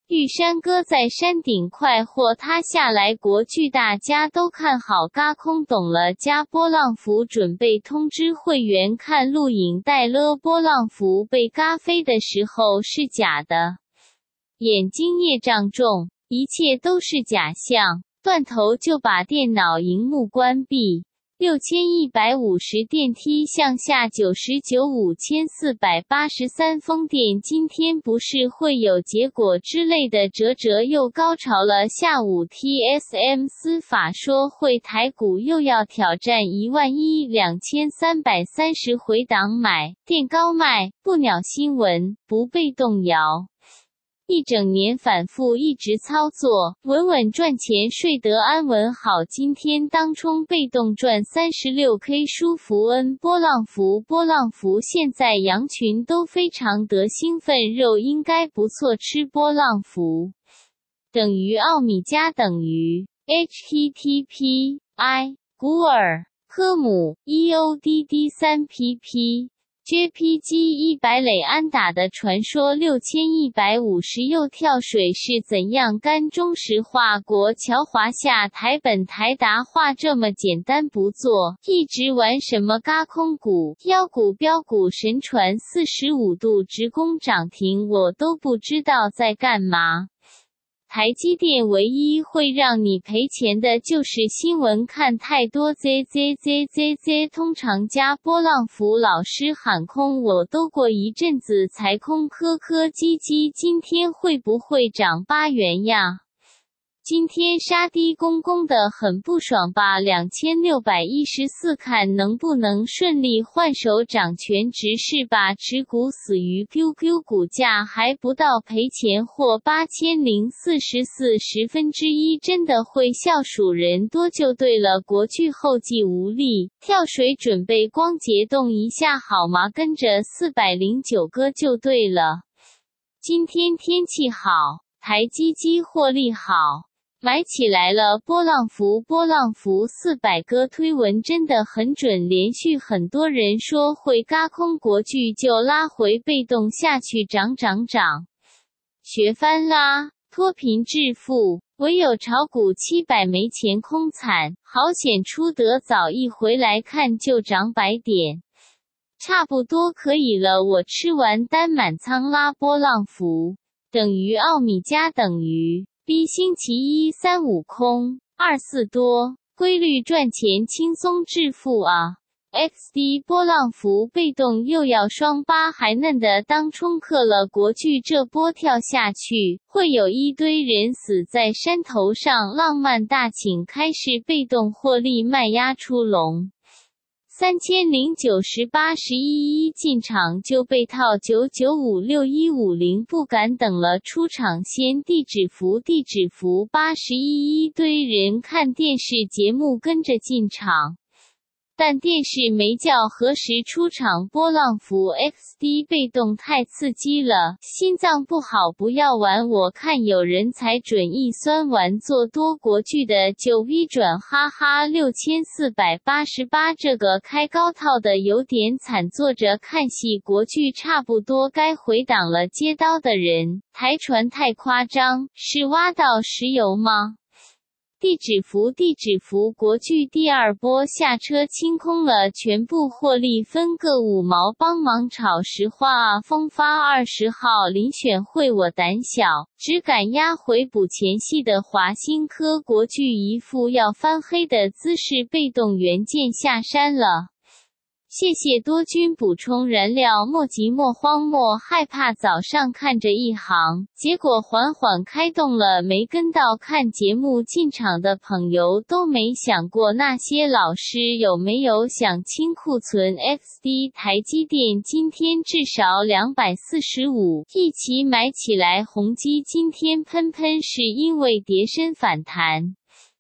玉山搁在山顶快或塌下来，国巨大家都看好嘎空懂了加波浪符准备通知会员看录影带了，波浪符被嘎飞的时候是假的，眼睛业障重，一切都是假象，断头就把电脑荧幕关闭。六千一百五十电梯向下九十九五千四百八十三风电今天不是会有结果之类的折折又高潮了，下午 T S M 司法说会台股又要挑战一万一两千三百三十回档买电高卖，不鸟新闻，不被动摇。一整年反复一直操作，稳稳赚钱，睡得安稳好。今天当冲被动赚 三十六K 舒服恩波浪符波浪符现在羊群都非常得兴奋，肉应该不错吃波浪符。等于奥米加等于 H T T P I 古尔科姆 E O D D 三 P P J P G 一百垒安打的传说六千一百五十又跳水是怎样干中石化国桥华夏台本台达化这么简单不做，一直玩什么嘎空股妖股标股神传四十五度直攻涨停，我都不知道在干嘛。台积电唯一会让你赔钱的就是新闻看太多 Z Z Z Z Z 通常加波浪符老师喊空我都过一阵子才空，科科基基今天会不会涨八元呀？今天杀低公公的很不爽吧，两千六百一十四看能不能顺利换手掌权直视吧，持股死于 Q Q 股价还不到赔钱或八千零四十四十分之一，真的会笑数人多就对了，国巨后继无力，跳水准备光节动一下好吗？跟着四百零九个就对了。今天天气好，台积机获利好。买起来了，波浪符波浪符四百个推文真的很准，连续很多人说会嘎空国巨就拉回被动下去涨涨涨，学翻啦，脱贫致富，唯有炒股七百没钱空惨，好险出得早一回来看就涨百点，差不多可以了，我吃完单满仓拉波浪符，等于奥米加等于B 星期一三五空二四多，规律赚钱轻松致富啊 ！X D 波浪符被动又要双八还嫩的当冲客了，国巨这波跳下去，会有一堆人死在山头上。浪漫大请开市被动获利卖压出笼。三千零九十八十一一进场就被套九九五六一五零，不敢等了，出场先地址符地址符八十一一堆人看电视节目跟着进场。但电视没叫何时出场，波浪符 X D 被动太刺激了，心脏不好不要玩，我看有人才准一酸丸做多国巨的就 V 转哈哈六千四百八十八这个开高套的有点惨，坐着看戏国巨差不多该回档了，接刀的人台船太夸张，是挖到石油吗？地址符地址符国巨第二波下车清空了，全部获利分个五毛，帮忙炒实话啊！风发二十号遴选会我胆小，只敢压回补前戏的华新科，国巨一副要翻黑的姿势，被动元件下山了。谢谢多军补充燃料，莫急莫慌莫害怕，早上看着一行，结果缓缓开动了，没跟到看节目进场的朋友都没想过那些老师有没有想清库存。 X D 台积电今天至少两百四十五一起买起来，宏基今天喷喷是因为跌升反弹。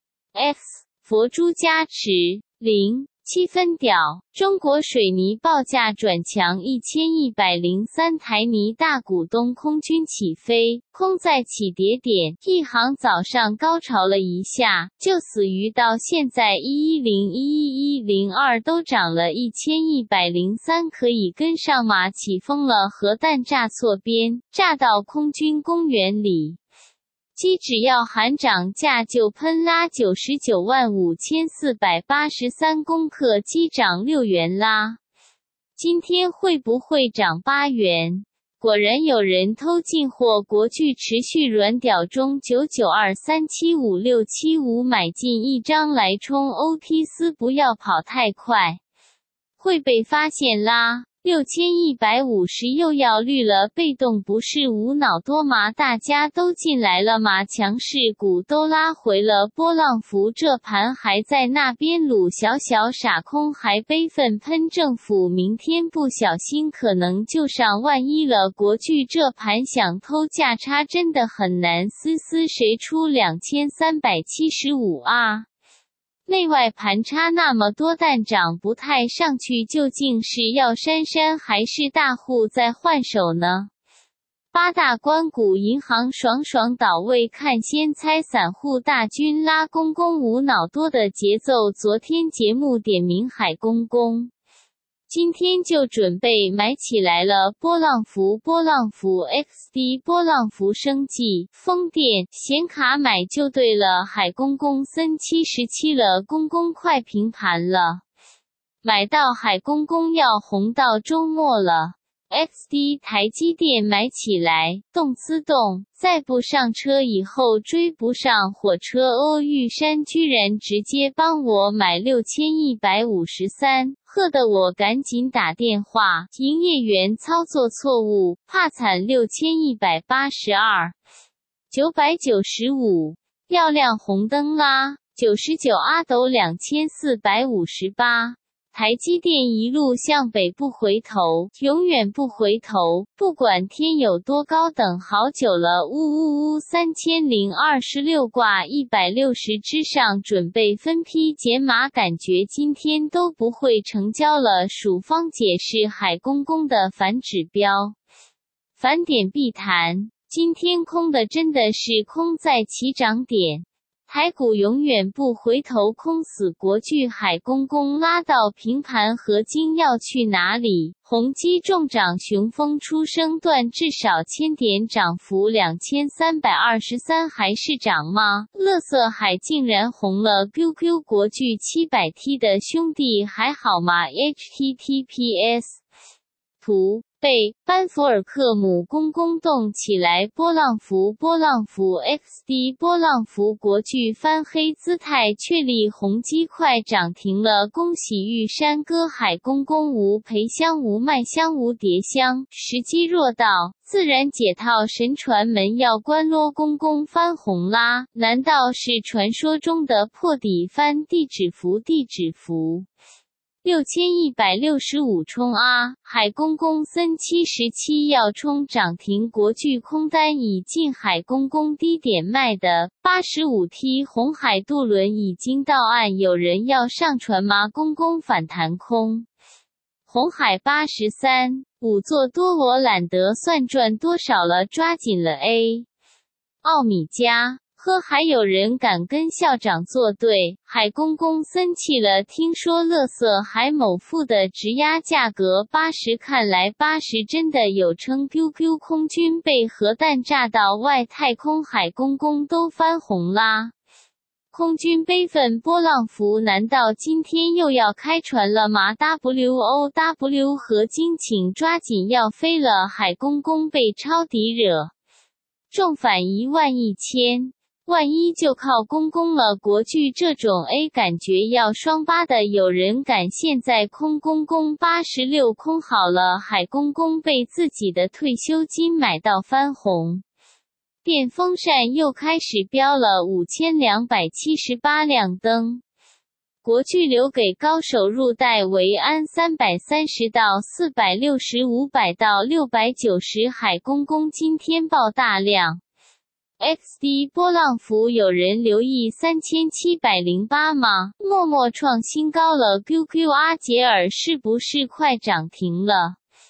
X 佛珠加持零七分屌，中国水泥报价转强，一千一百零三台泥大股东空军起飞，空在起跌点，一行早上高潮了一下，就死于到现在一一零一一一零二都涨了一千一百零三，可以跟上吗？起风了，核弹炸错边，炸到空军公园里。 机只要含涨价就喷拉九十九万五千四百八十三公克，机涨六元啦。今天会不会涨八元？果然有人偷进货，国巨持续软屌中九九二三七五六七五买进一张来冲 O T 斯，不要跑太快，会被发现啦。六千一百五十又要绿了，被动不是无脑多吗？大家都进来了吗？强势股都拉回了，波浪符这盘还在那边撸，小小傻空还悲愤喷政府，明天不小心可能就上万一了。国巨这盘想偷价差真的很难，思思谁出两千三百七十五啊？内外盘差那么多，但涨不太上去，究竟是要删删还是大户在换手呢？八大关股银行爽爽倒位，看先猜散户大军拉公公无脑多的节奏。昨天节目点名海公公，今天就准备买起来了。波浪符、波浪符 X D、波浪符生技、风电、显卡买就对了。海公公森七十七了，公公快平盘了，买到海公公要红到周末了。X D 台积电买起来，动滋动，再不上车以后追不上火车。欧玉山居然直接帮我买六千一百五十三，喝得我赶紧打电话，营业员操作错误，怕惨六千一百八十二，九百九十五，要亮红灯啦，九十九阿斗两千四百五十八。台积电一路向北不回头，永远不回头，不管天有多高，等好久了，呜呜呜，三千零二十六挂一百六十之上，准备分批减码，感觉今天都不会成交了。署方解释海公公的反指标，反点必弹，今天空的真的是空在起涨点。台股永远不回头，空死国巨海公公拉到平盘，合金要去哪里？宏基重涨，雄风出生段至少千点涨幅，两千三百二十三还是涨吗？垃圾海竟然红了 ，Q Q 国巨七百 T 的兄弟还好吗 ？H T T P S 图。被班福尔克姆公公动起来，波浪符波浪符 X D 波浪符国巨翻黑姿态确立，宏基快涨停了，恭喜玉山哥海公公无赔香无麦香无蝶香，时机若到，自然解套。神传门要关咯，公公翻红啦，难道是传说中的破底翻地指符地指符？六千一百六十五冲啊！海公公森七十七要冲涨停，国巨空单已进，海公公低点卖的八十五 T 红海渡轮已经到岸，有人要上船吗？公公反弹空，红海八十三，五做多我懒得算赚多少了，抓紧了 A。奥米加。呵，还有人敢跟校长作对？海公公森气了，听说垃圾海某付的质押价格八十，看来八十真的有称。Q Q 空军被核弹炸到外太空，海公公都翻红啦。空军悲愤，波浪符难道今天又要开船了吗 ？W O W 合金请抓紧要飞了，海公公被抄底惹，重返一万一千。万一就靠公公了，国巨这种 A 感觉要双八的，有人敢现在空公公八十六空好了，海公公被自己的退休金买到翻红。电风扇又开始飙了，五千两百七十八亮灯。国巨留给高手入袋，维安三百三十到四百六十，五百到六百九十，海公公今天爆大量。X D 波浪符有人留意三千七百零八吗？默默创新高了 ，Q Q 阿杰尔是不是快涨停了？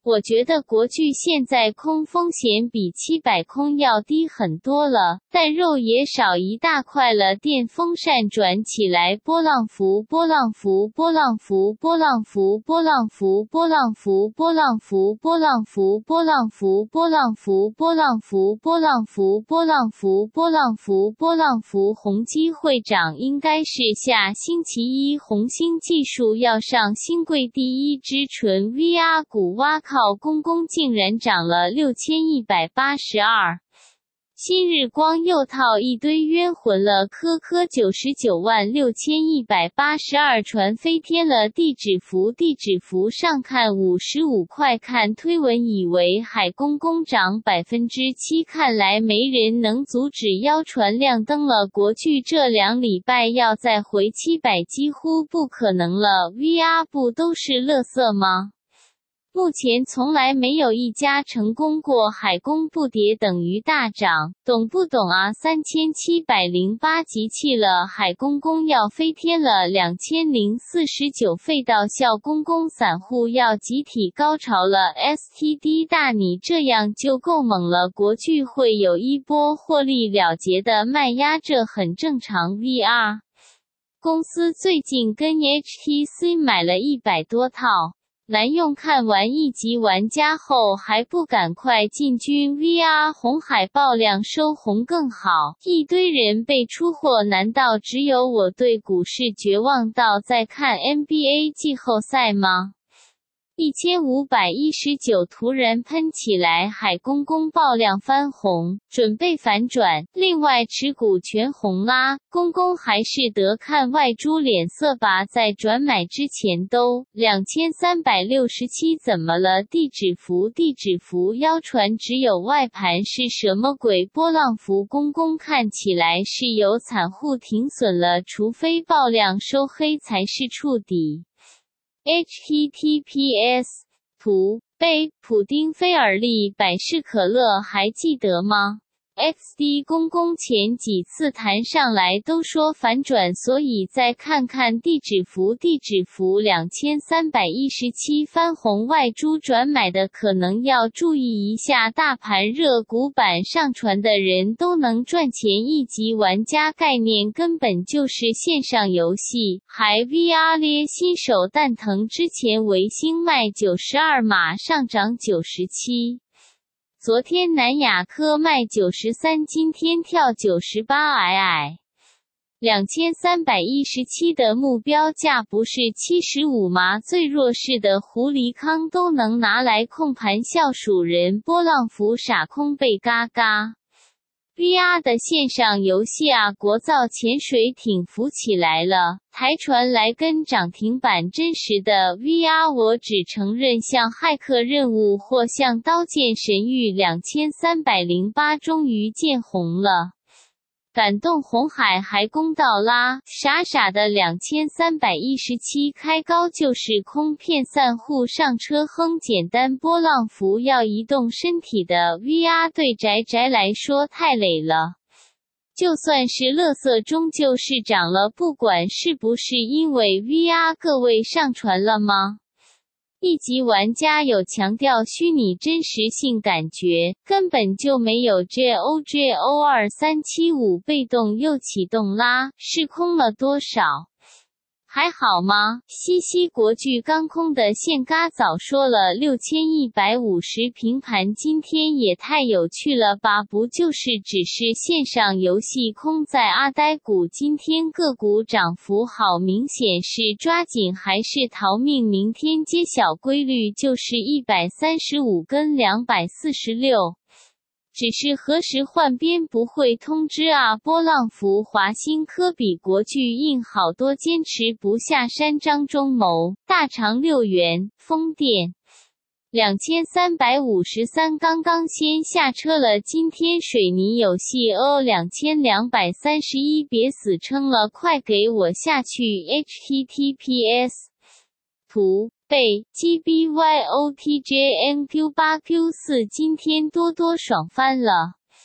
我觉得国巨现在空风险比七百空要低很多了，但肉也少一大块了。电风扇转起来，波浪符波浪符波浪符波浪符波浪符波浪符波浪符波浪符波浪符波浪符波浪符波浪符波浪符波浪符波浪符宏基会长应该是下星期一红星技术要上新贵第一支纯 V R 股，哇靠！公公竟然涨了六千一百八十二，新日光又套一堆冤魂了，科科九十九万六千一百八十二传飞天了，地址符地址符上看五十五块，看推文以为海公公涨 百分之七， 看来没人能阻止妖传亮灯了，国巨这两礼拜要再回七百几乎不可能了。 V R 不都是垃圾吗？目前从来没有一家成功过，海公不跌等于大涨，懂不懂啊？三千七百零八集气了，海公公要飞天了，两千零四十九废到笑公公，散户要集体高潮了 ，S T D 大你这样就够猛了，国巨会有一波获利了结的卖压，这很正常。V R 公司最近跟 H T C 买了一百多套。蓝用看完一级玩家后还不赶快进军 V R， 红海爆量收红更好，一堆人被出货，难道只有我对股市绝望到在看 N B A 季后赛吗？一千五百一十九突然喷起来，海公公爆量翻红，准备反转，另外持股全红啦，公公还是得看外猪脸色吧，在转买之前都两千三百六十七怎么了？地址符地址符妖传只有外盘是什么鬼？波浪符公公看起来是有散户停损了，除非爆量收黑才是触底。H T T P S 图被普丁菲尔利百事可乐还记得吗？ X D 公公前几次弹上来都说反转，所以再看看地址符地址符两千三百一十七翻红，外猪转买的可能要注意一下，大盘热股板上传的人都能赚钱，一级玩家概念根本就是线上游戏，还 V R 咧新手蛋疼，之前维星卖九十二马上涨九十七。昨天南亚科卖九十三，今天跳九十八，矮矮两千三百一十七的目标价不是七十五吗？最弱势的狐狸康都能拿来控盘，笑鼠人波浪符傻空被嘎嘎。V R 的线上游戏啊，国造潜水艇浮起来了，台船来跟涨停板，真实的 V R 我只承认像骇客任务或像刀剑神域两千三百零八终于见红了。感动红海还公道啦，傻傻的两千三百一十七开高就是空，骗散户上车哼，简单波浪符要移动身体的 V R 对宅宅来说太累了。就算是垃圾终究是涨了，不管是不是因为 V R， 各位上传了吗？一级玩家有强调虚拟真实性，感觉根本就没有 J O J O 二三七五被动又启动啦，是空了多少？还好吗？西西国巨刚空的现嘎早说了六千一百五十平盘，今天也太有趣了吧，不就是只是线上游戏空在阿呆股，今天个股涨幅好明显，是抓紧还是逃命？明天揭晓规律，就是一百三十五跟两百四十六。只是何时换边不会通知啊。波浪符华新科比国巨硬好多，坚持不下山。张忠谋大长六元，风电两千三百五十三刚刚先下车了，今天水泥有戏哦，两千两百三十一别死撑了，快给我下去。 H T T P S 图被 G B Y O T J N Q 八 Q 四今天多多爽翻了。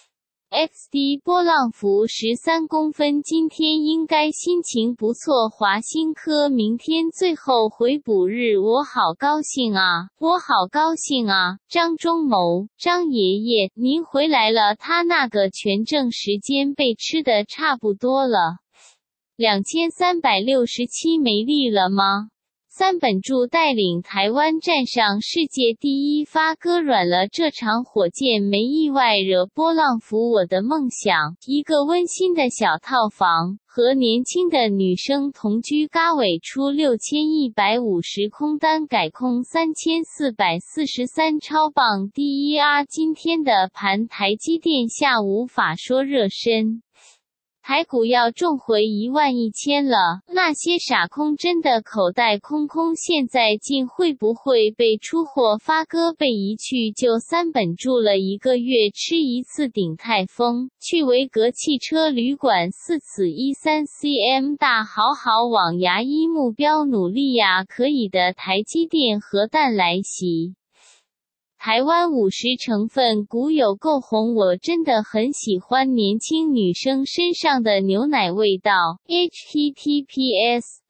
X D 波浪符十三公分，今天应该心情不错。华新科明天最后回补日，我好高兴啊，我好高兴啊！张忠谋，张爷爷，您回来了，他那个权证时间被吃得差不多了。两千三百六十七没力了吗？三本柱带领台湾站上世界第一，发割软了这场火箭，没意外惹波浪符。我的梦想，一个温馨的小套房，和年轻的女生同居。嘎尾出六千一百五十，空单改空三千四百四十三，超棒 D E R。 今天的盘，台积电下午法说热身，台股要重回一万一千了，那些傻空真的口袋空空，现在竟会不会被出货发割？被一去就三本住了一个月，吃一次鼎泰丰，去维格汽车旅馆四次一三 cm 大，好好往牙医目标努力呀！可以的，台积电核弹来袭。台湾五十成分股有够红，我真的很喜欢年轻女生身上的牛奶味道。H T T P S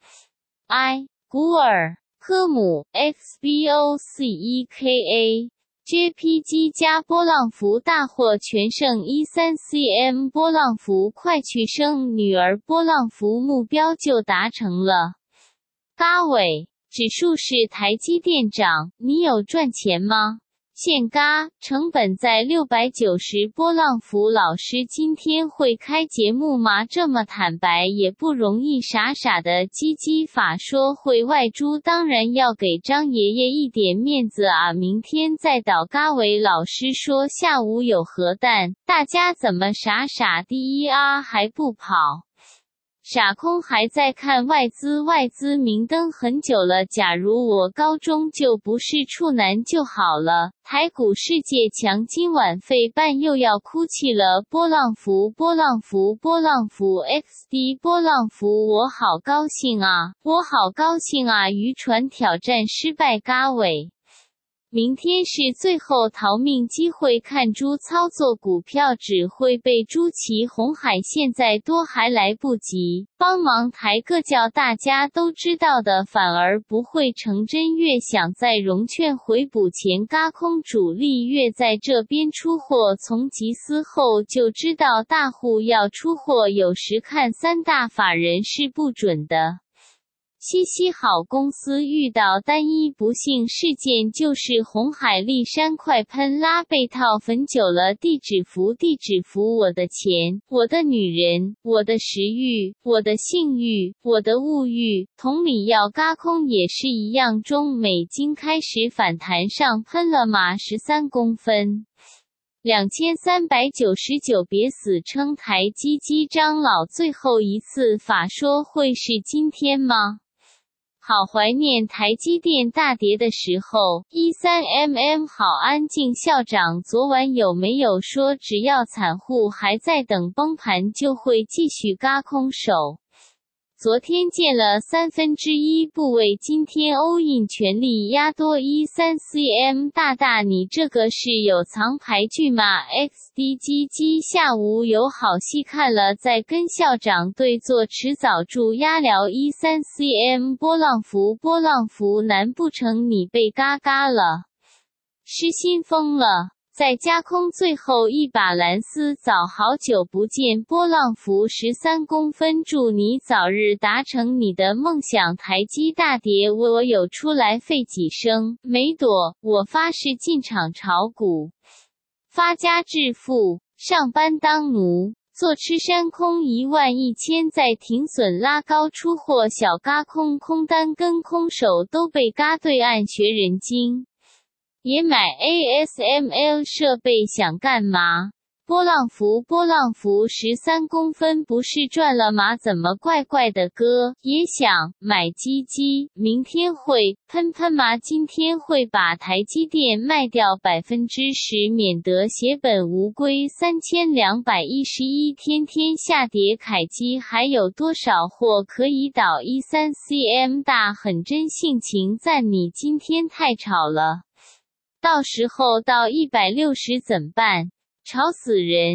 I 古尔科姆 X B O C E K A J P G 加波浪符大获全胜，一三 cm 波浪符快去生女儿，波浪符目标就达成了。嘎尾指数是台积电涨，你有赚钱吗？现嘎成本在六百九十，波浪符老师今天会开节目吗？这么坦白也不容易，傻傻的鸡鸡法说会外猪，当然要给张爷爷一点面子啊！明天再导。嘎伟老师说下午有核弹，大家怎么傻傻 D E R 还不跑？傻空还在看外资，外资明灯很久了。假如我高中就不是处男就好了。台股世界强，今晚费半又要哭泣了。波浪符，波浪符，波浪符 X D 波浪符，我好高兴啊，我好高兴啊！渔船挑战失败，嘎尾。明天是最后逃命机会，看猪操作股票只会被猪骑红海，现在多还来不及，帮忙抬个叫大家都知道的反而不会成真，越想在融券回补前嘎空主力，越在这边出货，从集资后就知道大户要出货，有时看三大法人是不准的。西西好公司遇到单一不幸事件，就是红海力山快喷拉被套粉久了，地址符地址符，我的钱，我的女人，我的食欲，我的性欲，我的物欲。同理要嘎空也是一样，中美金开始反弹上喷了码十三公分。两千三百九十九，别死撑台积机张老最后一次法说会是今天吗？好怀念台积电大跌的时候， 一三 mm 好安静。校长昨晚有没有说只要散户还在等崩盘就会继续嘎空手？昨天见了三分之一部位，今天欧印全力压多 一三 cm， 大大你这个是有藏牌剧吗？ X D 基基下午有好戏看了，再跟校长对坐，迟早助压聊 一三 cm 波浪符波浪符，难不成你被嘎嘎了？失心疯了。再加空最后一把蓝丝，早好久不见，波浪符十三公分，祝你早日达成你的梦想。台积大跌，我有出来费几声，没躲，我发誓进场炒股，发家致富，上班当奴。做吃山空一万一千，在停损拉高出货，小嘎空空单跟空手都被嘎对岸学人精。也买 A S M L 设备想干嘛？波浪符波浪符十三公分不是赚了吗？怎么怪怪的哥？也想买基基，明天会喷喷吗？今天会把台积电卖掉 百分之十， 免得血本无归。三千两百一十一天天下跌，凯基还有多少货可以倒？ 一三 cm 大很真性情赞你，今天太吵了。到时候到一百六十怎办？吵死人！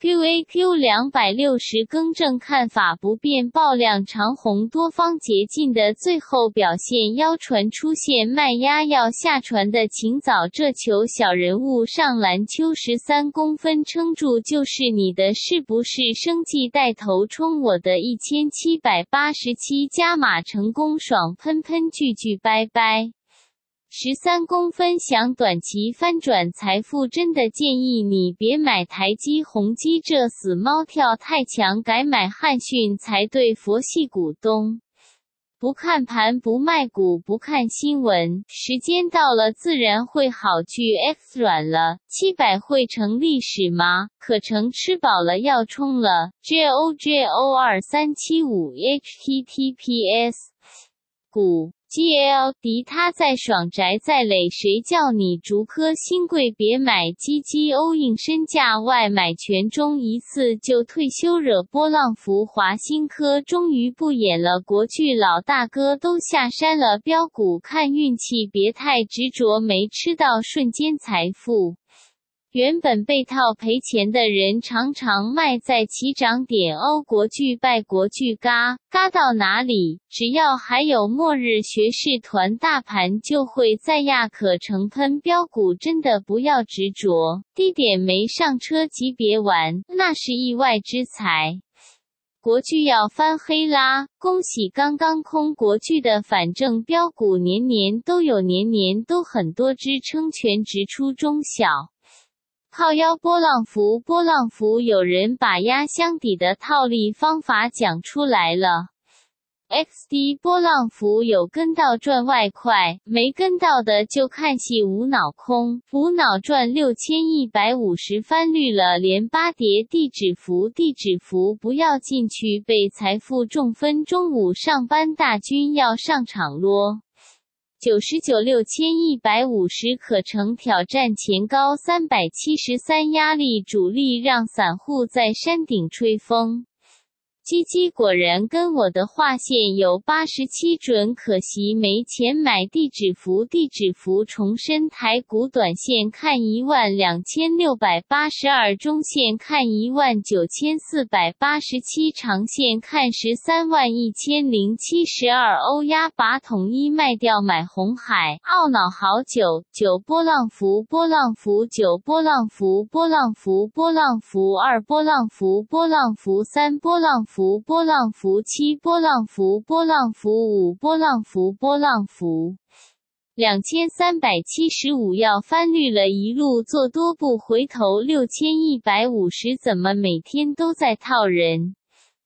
Q A Q 两百六十更正看法不变，爆量长虹多方捷径的最后表现，妖船出现卖压要下船的，请早这球小人物上篮，秋十三公分撑住就是你的，是不是生计带头冲我的一千七百八十七加码成功，爽喷喷句句拜拜。十三公分想短期翻转财富，真的建议你别买台积宏基，这死猫跳太强，改买汉讯才对。佛系股东不看盘不卖股不看新闻，时间到了自然会好。句 X 软了，七百会成历史吗？可成，吃饱了要冲了。J O J O 二三七五 H T T P S 股G L D 他在爽宅在垒，谁叫你竹科新贵别买基基欧印身价外买权中一次就退休，惹波浪符。华新科终于不演了，国剧老大哥都下山了，标股看运气，别太执着，没吃到瞬间财富。原本被套赔钱的人常常卖在起涨点，欧国剧败国剧嘎嘎到哪里？只要还有末日学士团，大盘就会再压，可成喷标股真的不要执着，低点没上车级别玩，那是意外之财。国剧要翻黑啦！恭喜刚刚空国剧的，反正标股年年都有，年年都很多支撑，全直出中小。靠腰波浪符，波浪符有人把压箱底的套利方法讲出来了。X D 波浪符有跟到赚外快，没跟到的就看戏无脑空，无脑赚六千一百五十翻绿了，连八跌。地址符地址符不要进去被财富中分，中午上班大军要上场咯。九十九六千一百五十可成，挑战前高三百七十三，压力主力让散户在山顶吹风。基基果然跟我的划线有八十七准，可惜没钱买。地址符地址符重申，台股短线看一万两千六百八十二，中线看一万九千四百八十七，长线看十三万一千零七十二。欧押把统一卖掉买红海，懊恼好久。九波浪符波浪符九波浪符波浪符波浪符二波浪符波浪符三波浪符符波浪符七波浪符波浪符五波浪符波浪符两千三百七十五要翻绿了，一路做多不回头。六千一百五十怎么每天都在套人？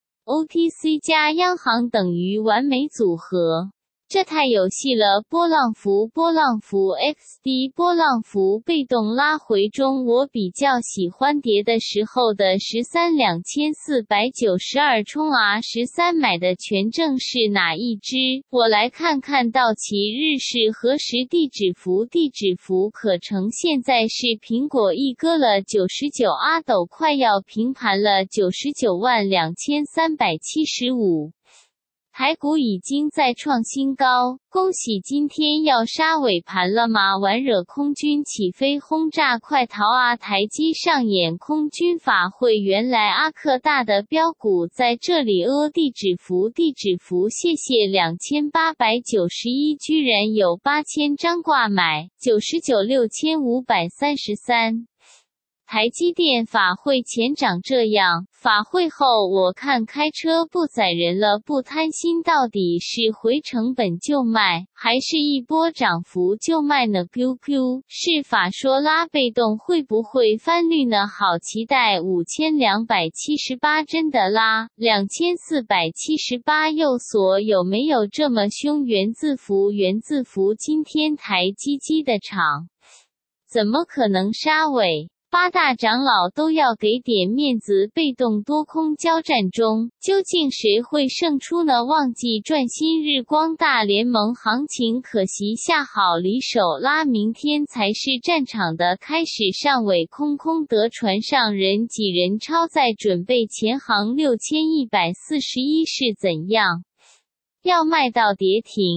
O T C 加央行等于完美组合。这太有戏了！波浪符波浪符 X D 波浪符被动拉回中，我比较喜欢跌的时候的十三两千四百九十二冲啊！十三买的权证是哪一支？我来看看到期日是何时。地址符地址符可成，现在是苹果一哥了九十九，阿斗快要平盘了九十九万两千三百七十五。台股已经在创新高，恭喜今天要杀尾盘了吗？玩惹空军起飞轰炸快逃啊！台积上演空军法会，原来阿克大的标股在这里哦。地址符地址符谢谢两千八百九十一，居然有八千张挂买，九十九六千五百三十三。台积电法会前长这样，法会后我看开车不载人了，不贪心，到底是回成本就卖，还是一波涨幅就卖呢 ？Q Q 是法说拉被动会不会翻绿呢？好期待。五千两百七十八真的拉，两千四百七十八右锁有没有这么凶？原字符原字符今天台积机的场怎么可能杀尾？八大长老都要给点面子，被动多空交战中，究竟谁会胜出呢？忘记赚新日光大联盟行情，可惜下好离手拉，明天才是战场的开始。上尾空空得船上人几人超载准备前行，六千一百四十一是怎样？要卖到跌停。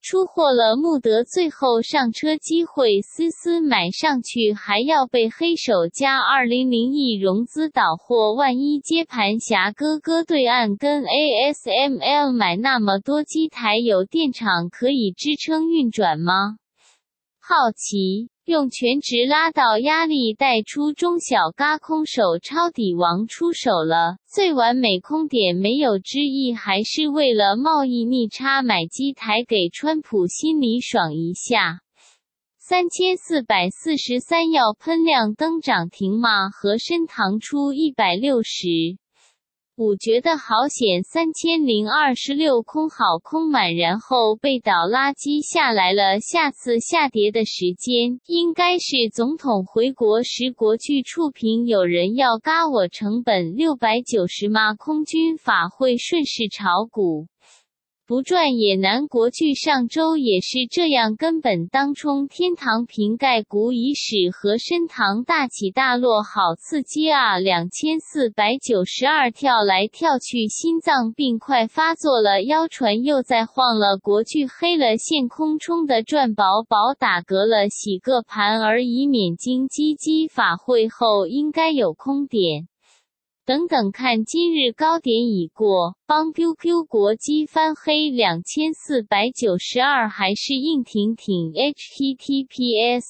出货了穆德最后上车机会思思买上去还要被黑手加二零零亿融资倒货，万一接盘侠哥哥对岸跟 A S M L 买那么多机台，有电厂可以支撑运转吗？好奇用全值拉到压力带出中小嘎空手抄底王出手了，最完美空点没有之一，还是为了贸易逆差买机台给川普心里爽一下。三千四百四十三要喷亮灯涨停吗？和深堂出一百六十五觉得好险，三千零二十六空好空满，然后被倒垃圾下来了。下次下跌的时间应该是总统回国时，国巨触屏有人要嘎我成本六百九十吗？空军法会顺势炒股不赚也难，国巨上周也是这样，根本当冲天堂瓶盖股已使和深堂大起大落，好刺激啊！两千四百九十二跳来跳去，心脏病快发作了，腰船又在晃了，国巨黑了线，空冲的赚饱饱打嗝了，洗个盘而已，免惊基基法会后应该有空点。等等看今日高点已过，帮 Q Q 国机翻黑两千四百九十二还是硬挺挺 H T T P S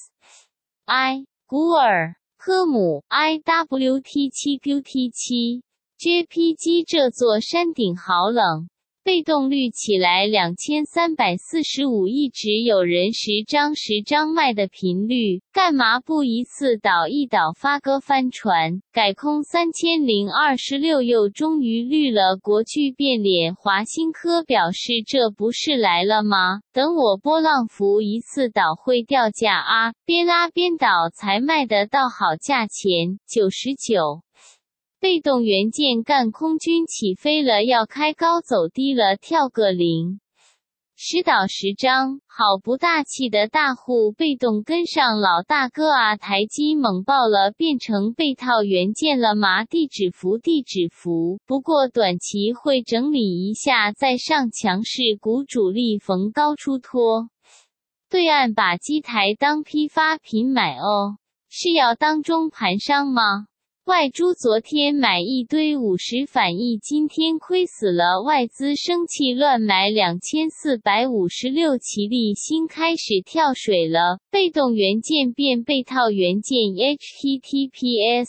I 古尔科姆 I W T 七 Q T 七 J P G 这座山顶好冷，被动率起来两千三百四十五亿，只有人十张十张卖的频率，干嘛不一次倒一倒发个翻船，改空三千零二十六又终于绿了，国巨变脸，华新科表示这不是来了吗？等我波浪符一次倒会掉价啊，边拉边倒才卖得到好价钱，九十九。被动元件干空军起飞了，要开高走低了，跳个零，十倒十张，好不大气的大户被动跟上老大哥啊！台积猛爆了，变成被套元件了吗？地址符地址符，不过短期会整理一下再上，强势股主力逢高出脱。对岸把机台当批发品买哦，是要当中盘商吗？外租昨天买一堆五十反一，今天亏死了，外资生气乱买两千四百五十六，奇力新开始跳水了，被动元件变被套元件 H T T P S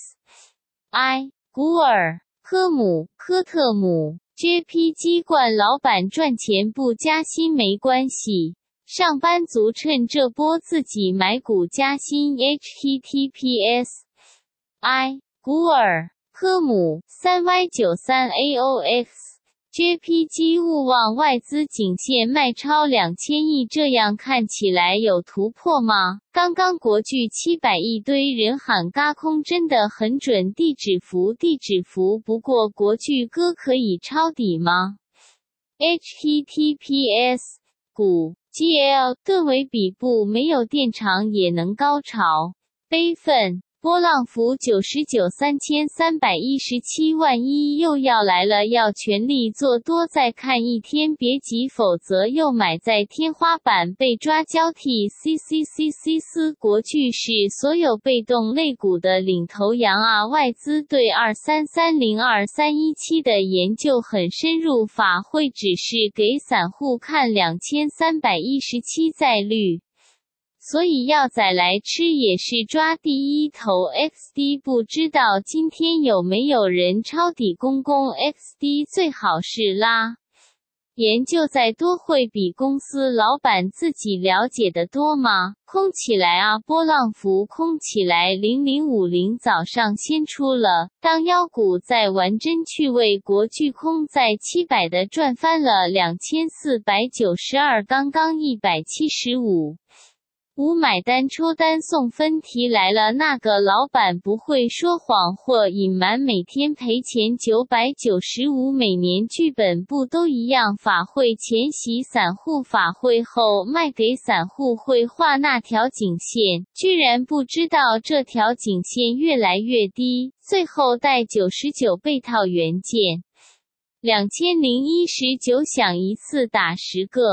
I 古尔科姆科特姆 J P G 冠老板赚钱不加薪没关系，上班族趁这波自己买股加薪 H T T P S I古尔科姆 三 Y 九三 A O X J P G 勿忘外资颈线卖超两千亿，这样看起来有突破吗？刚刚国巨七百亿堆人喊嘎空真的很准，地址符地址符，不过国巨哥可以抄底吗？ H T T P S 股 G L 顿为底部，没有电厂也能高潮，悲愤波浪符九十九三千三百一十七，万一又要来了，要全力做多再看一天，别急，否则又买在天花板被抓交替。C C C C 思国巨是所有被动类股的领头羊啊！外资对二三三零二三一七的研究很深入，法会只是给散户看两千三百一十七再绿。所以要再来吃也是抓第一头 X D， 不知道今天有没有人抄底公公 X D， 最好是拉研究再多会比公司老板自己了解的多吗？空起来啊，波浪符空起来，零零五零早上先出了，当妖股在玩真趣味，国巨空在七百的赚翻了两千四百九十二，刚刚一百七十五。无买单抽单送分题来了，那个老板不会说谎或隐瞒，每天赔钱九百九十五，每年剧本不都一样？法会前洗散户，法会后卖给散户，会画那条颈线，居然不知道这条颈线越来越低，最后带九十九被套元件两千零一十九想一次打十个。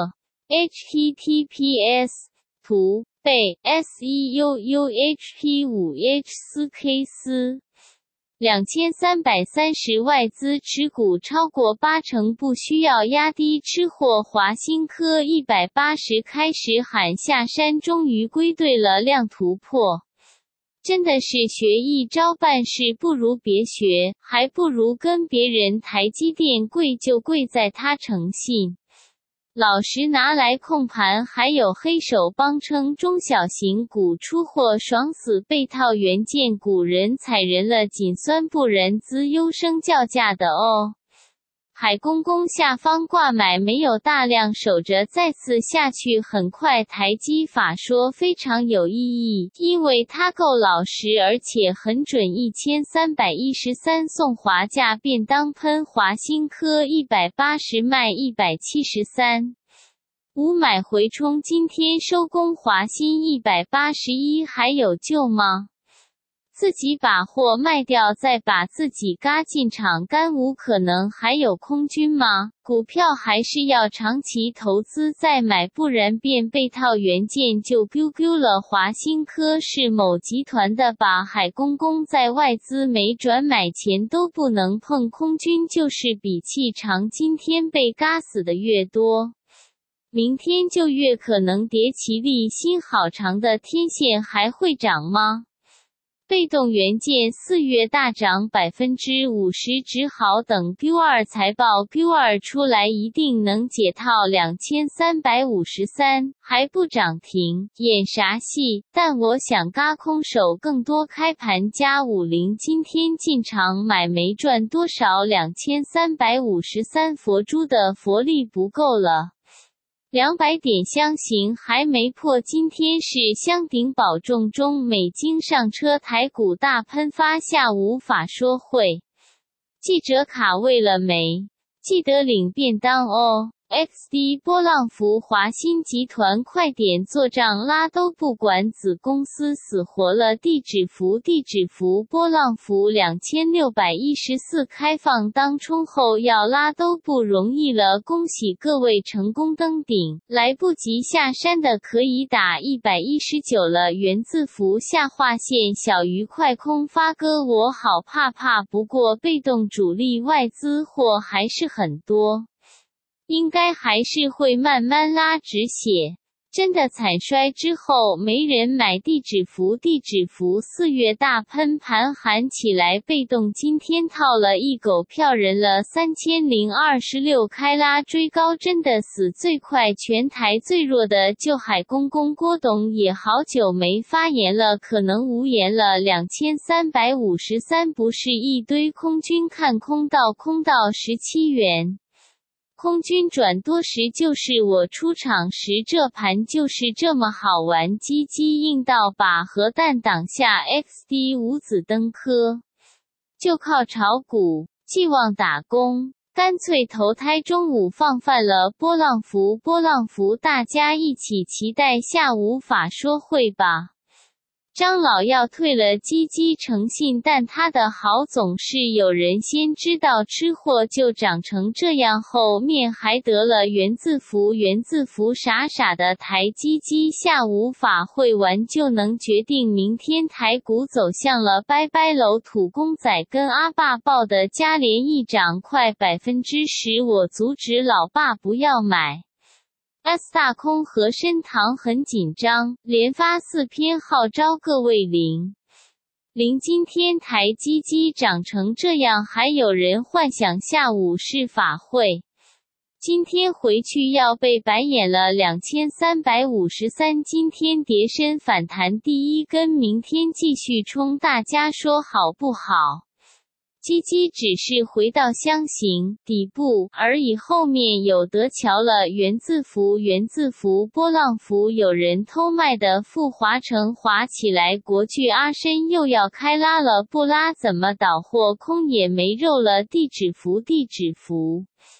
H T T P S 图被 S E U U H P 五 H 四 K 四两千三百三十外资持股超过八成不需要压低吃货华新科一百八十开始喊下山终于归队了量突破。真的是学一招办事不如别学，还不如跟别人台积电贵就贵在它诚信。老实拿来控盘，还有黑手帮撑中小型股出货爽死，被套元件股人踩人了，仅酸不然资优生叫价的哦。海公公下方挂买没有大量守着，再次下去很快。台积法说非常有意义，因为它够老实而且很准。一千三百一十三送华价便当喷华新科一百八十卖一百七十三。五买回冲，今天收工华新一百八十一，还有救吗？自己把货卖掉再把自己嘎进场，干无可能还有空军吗？股票还是要长期投资再买，不然便被套元件就丢丢了。华新科是某集团的吧？海公公在外资没转买前都不能碰，空军就是比气长，今天被嘎死的越多，明天就越可能跌。奇力新好长的天线还会涨吗？被动元件四月大涨 百分之五十， 只好等 Q 二 财报 Q 二 出来一定能解套。两千三百五十三还不涨停，演啥戏？但我想嘎空手更多，开盘加五零，今天进场买没赚多少。两千三百五十三佛珠的佛力不够了。两百点箱型还没破，今天是箱顶保重中，美金上车，台股大喷发。下午法说会，记者卡位了没？记得领便当哦。X D 波浪符华新集团快点做账拉都不管，子公司死活了。地址符地址符波浪符两千六百一十四开放当冲后要拉都不容易了，恭喜各位成功登顶，来不及下山的可以打一百一十九了。元字符下划线小于快空发哥我好怕怕，不过被动主力外资货还是很多，应该还是会慢慢拉止血。真的惨衰之后没人买地址符地址符四月大喷盘喊起来，被动今天套了一狗票人了。三千零二十六开拉追高真的死最快，全台最弱的就海公公郭董也好久没发言了，可能无言了。两千三百五十三不是一堆空军看空到空到十七元。空军转多时就是我出场时，这盘就是这么好玩，鸡鸡硬到把核弹挡下。 X D 五子登科就靠炒股，寄望打工，干脆投胎。中午放饭了，波浪符波浪符大家一起期待下午法说会吧。张老要退了，积极诚信，但他的好总是有人先知道，吃货就长成这样，后面还得了元字符元字符傻傻的台积机。下午法会完就能决定明天台股走向了，拜拜喽。土公仔跟阿爸报的嘉联一涨快 百分之十， 我阻止老爸不要买。S 大空和深堂很紧张，连发四篇号召各位零零。今天台积机涨成这样，还有人幻想下午是法会，今天回去要被白眼了。两千三百五十三今天跌深反弹第一根，明天继续冲，大家说好不好？基基只是回到箱型底部而已，后面有得瞧了。元字符元字符波浪符有人偷卖的，富华城滑起来，国巨阿深又要开拉了，不拉怎么倒货空也没肉了。地址符地址符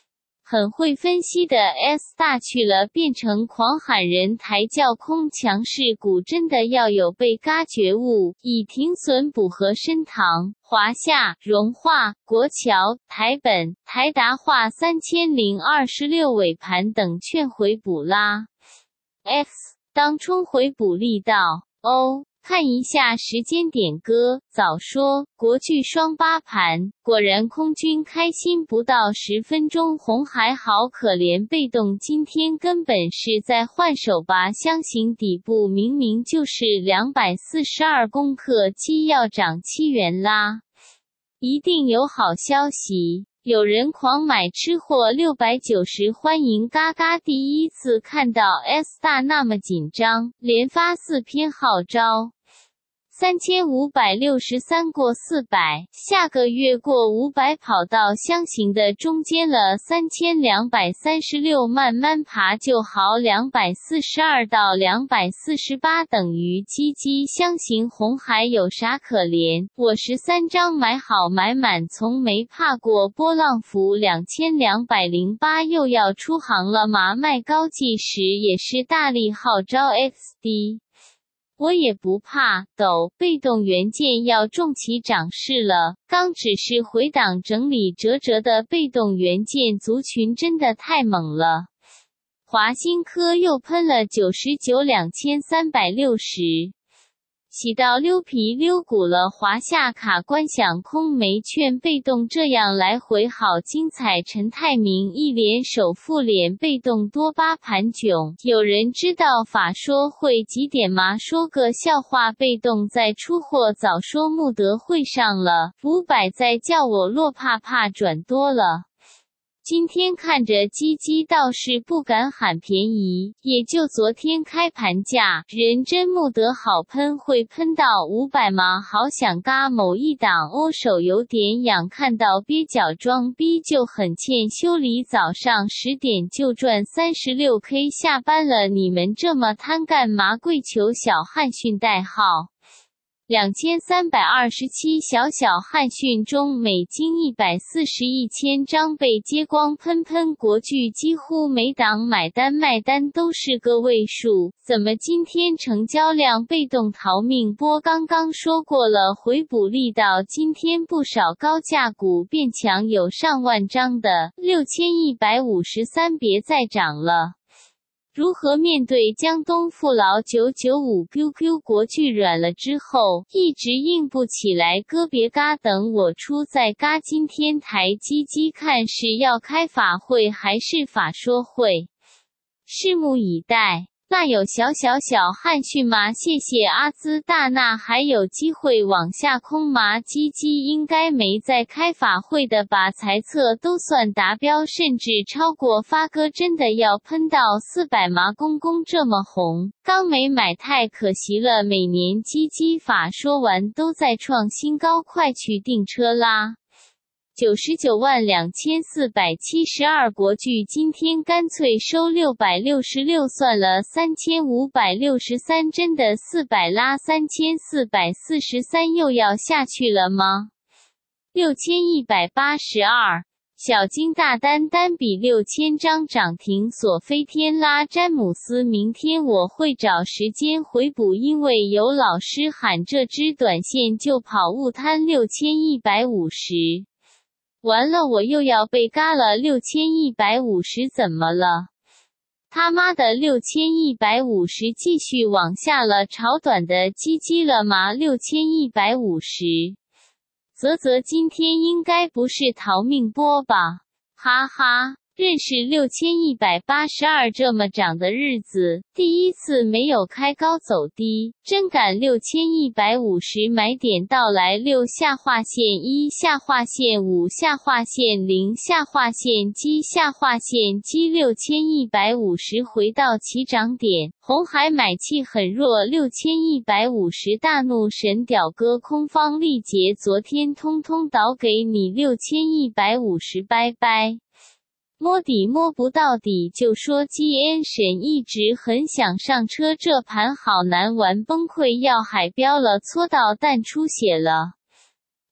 很会分析的 S 大去了变成狂喊人抬轿空强势股真的要有被嘎觉悟，以停损补和深堂、华夏、融化、国桥、台本、台达化三千零二十六尾盘等劝回补拉。X 当冲回补力道 O。看一下时间点歌，早说国巨双八盘，果然空军开心不到十分钟，红海好可怜，被动今天根本是在换手吧，箱型底部明明就是两百四十二公克鸡要涨七元啦，一定有好消息。有人狂买吃货六百九十，欢迎嘎嘎，第一次看到 S 大那么紧张，连发四篇号召。三千五百六十三过四百，下个月过五百跑到箱型的中间了，三千两百三十六慢慢爬就好，两百四十二到两百四十八等于鸡鸡箱型红海有啥可怜？我十三张买好买满，从没怕过波浪符，两千两百零八又要出行了吗？卖高计时也是大力号召 X D。我也不怕，抖，被动元件要重启涨势了，刚只是回档整理折折的被动元件族群真的太猛了。华新科又喷了九十九 两千三百六十。洗到溜皮溜骨了，华夏卡关响空没券被动这样来回好精彩，陈泰明一连首富脸被动多八盘囧，有人知道法说会几点吗？说个笑话，被动在出货早说穆德会上了，五百再叫我落怕怕转多了。今天看着鸡鸡倒是不敢喊便宜，也就昨天开盘价，人真穆德好喷，会喷到五百吗？好想嘎某一档哦，手有点痒，看到蹩脚装逼就很欠修理，早上十点就赚 三十六K， 下班了你们这么贪干嘛？跪求小汉逊代号两千三百二十七，小小汉逊中美金一百四十一千张被接光喷喷，国巨几乎每档买单卖单都是个位数，怎么今天成交量被动逃命波？刚刚说过了，回补力道，今天不少高价股变强，有上万张的六千一百五十三别再涨了。如何面对江东父老九九五 Q Q 国巨软了之后一直硬不起来，哥别嘎，等我出再嘎。今天台积机看是要开法会还是法说会，拭目以待。那有小小小汉逊吗？谢谢阿兹大，那还有机会往下空吗？基基应该没在开法会的吧，财测都算达标，甚至超过发哥，真的要喷到四百吗？公公这么红，刚没买太可惜了，每年基基法说完都在创新高，快去订车啦。九十九万两千四百七十二，国巨今天干脆收六百六十六，算了三千五百六十三，真的四百拉三千四百四十三又要下去了吗？六千一百八十二，小金大单单笔六千张涨停，索菲天拉詹姆斯，明天我会找时间回补，因为有老师喊这只短线就跑，误摊六千一百五十。完了，我又要被嘎了，六千一百五十怎么了？他妈的六千一百五十继续往下了，炒短的鸡鸡了吗？六千一百五十，啧啧，今天应该不是逃命波吧？哈哈。认识六千一百八十二这么涨的日子，第一次没有开高走低，真赶六千一百五十买点到来，六下划线一下划线五下划线零下划线基下划线基六千一百五十回到起涨点，红海买气很弱，六千一百五十大怒神屌哥空方力竭，昨天通通倒给你六千一百五十，拜拜。摸底摸不到底就说基恩神一直很想上车，这盘好难玩，崩溃要海标了，搓到蛋出血了。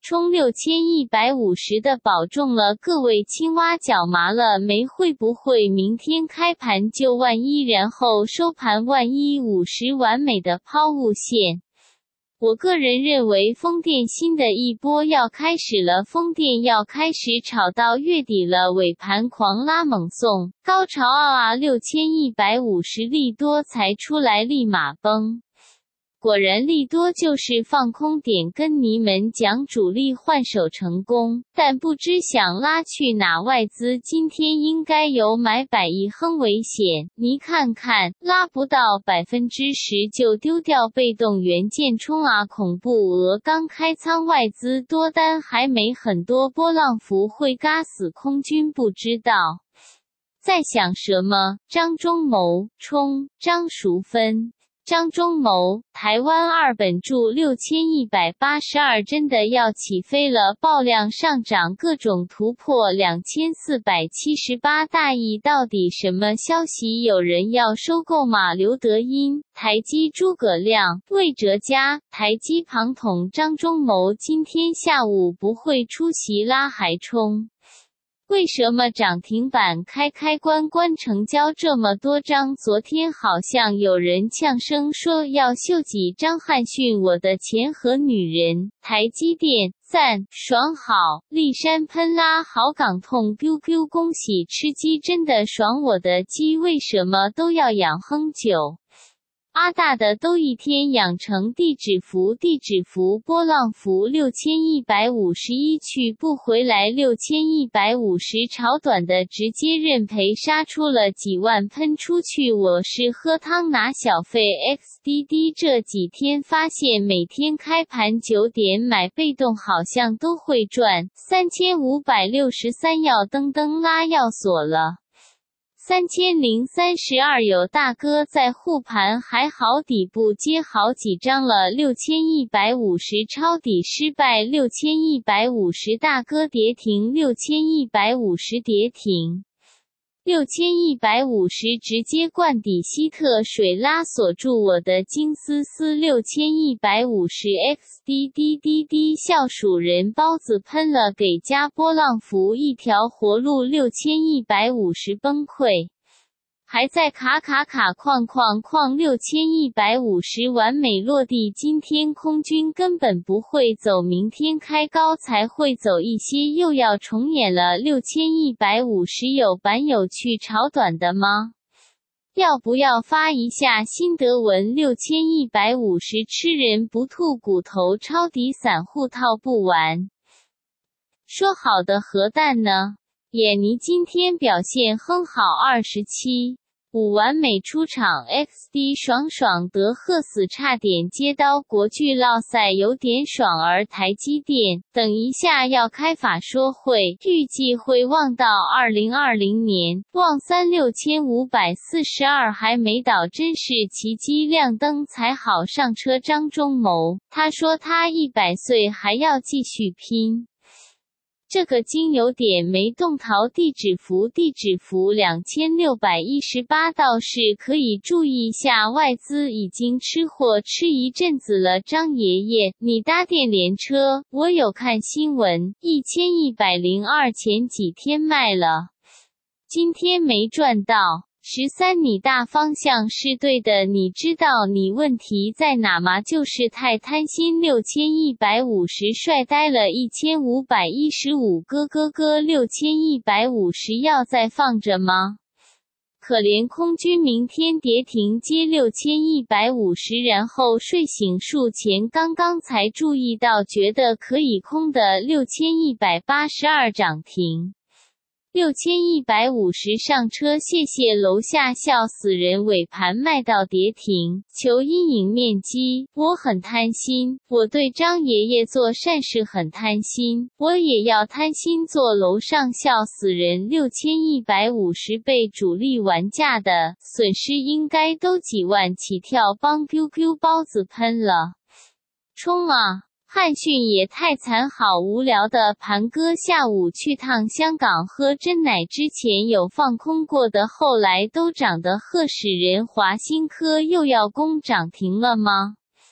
冲六千一百五十的保重了，各位青蛙脚麻了没？会不会明天开盘就万一，然后收盘万一五十完美的抛物线？我个人认为风电新的一波要开始了，风电要开始炒到月底了，尾盘狂拉猛送，高潮啊啊六千一百五十利多才出来立马崩。果然利多就是放空点，跟你们讲主力换手成功，但不知想拉去哪，外资今天应该有买百亿哼危险，你看看拉不到百分之十就丢掉被动元件冲啊，恐怖额刚开仓，外资多单还没很多，波浪符会嘎死空军不知道在想什么。张忠谋冲，张淑芬。张忠谋，台湾二本柱六千一百八十二真的要起飞了，爆量上涨，各种突破两千四百七十八大亿，到底什么消息？有人要收购吗？刘德音、台积诸葛亮、魏哲嘉、台积庞统。张忠谋今天下午不会出席拉还冲。为什么涨停板开开关关成交这么多张？昨天好像有人呛声说要秀几张汉逊我的钱和女人。台积电赞爽好，立山喷拉好，港痛 Q Q 恭喜吃鸡真的爽，我的鸡为什么都要养哼酒？阿大的都一天养成地址符，地址符波浪符六千一百五十一去不回来，六千一百五十炒短的直接认赔，杀出了几万喷出去。我是喝汤拿小费 X D D， 这几天发现每天开盘九点买被动好像都会赚，三千五百六十三要登登拉要锁了。三千零三十二有大哥在护盘，还好底部接好几张了，六千一百五十抄底失败，六千一百五十大哥跌停，六千一百五十跌停，六千一百五十直接灌底，希特水拉锁住我的金丝丝，六千一百五十 X D D D D 笑鼠人包子喷了，给加波浪符一条活路，六千一百五十崩溃。还在卡卡卡矿矿矿六千一百五十完美落地，今天空军根本不会走，明天开高才会走一些，又要重演了。六千一百五十有板友去炒短的吗？要不要发一下新德文？六千一百五十吃人不吐骨头，抄底散户套不完。说好的核弹呢？眼尼今天表现很好，二十七五完美出场 ，X D 爽爽得贺死，差点接刀，国巨落赛有点爽。而台积电等一下要开法说会，预计会望到二零二零年，望三六千五百四十二还没倒，真是奇迹，亮灯才好上车。张忠谋他说他一百岁还要继续拼。这个金有点没动逃，地址符地址符两千六百一十八倒是可以注意一下，外资已经吃货吃一阵子了。张爷爷，你搭电联车，我有看新闻，一千一百零二前几天卖了，今天没赚到。十三你大方向是对的，你知道你问题在哪吗？就是太贪心。六千一百五十帅呆了，一千五百一十五咯咯咯，六千一百五十要再放着吗？可怜空军明天跌停接六千一百五十，然后睡醒数前刚刚才注意到，觉得可以空的六千一百八十二涨停。六千一百五十上车，谢谢楼下笑死人，尾盘卖到跌停，求阴影面积。我很贪心，我对张爷爷做善事很贪心，我也要贪心做楼上笑死人。六千一百五十被主力玩价的，损失应该都几万起跳，帮 Q Q 包子喷了。冲啊！汉逊也太惨，好无聊的盘哥，下午去趟香港喝真奶，之前有放空过的，后来都涨得吓死人。华新科又要攻涨停了吗？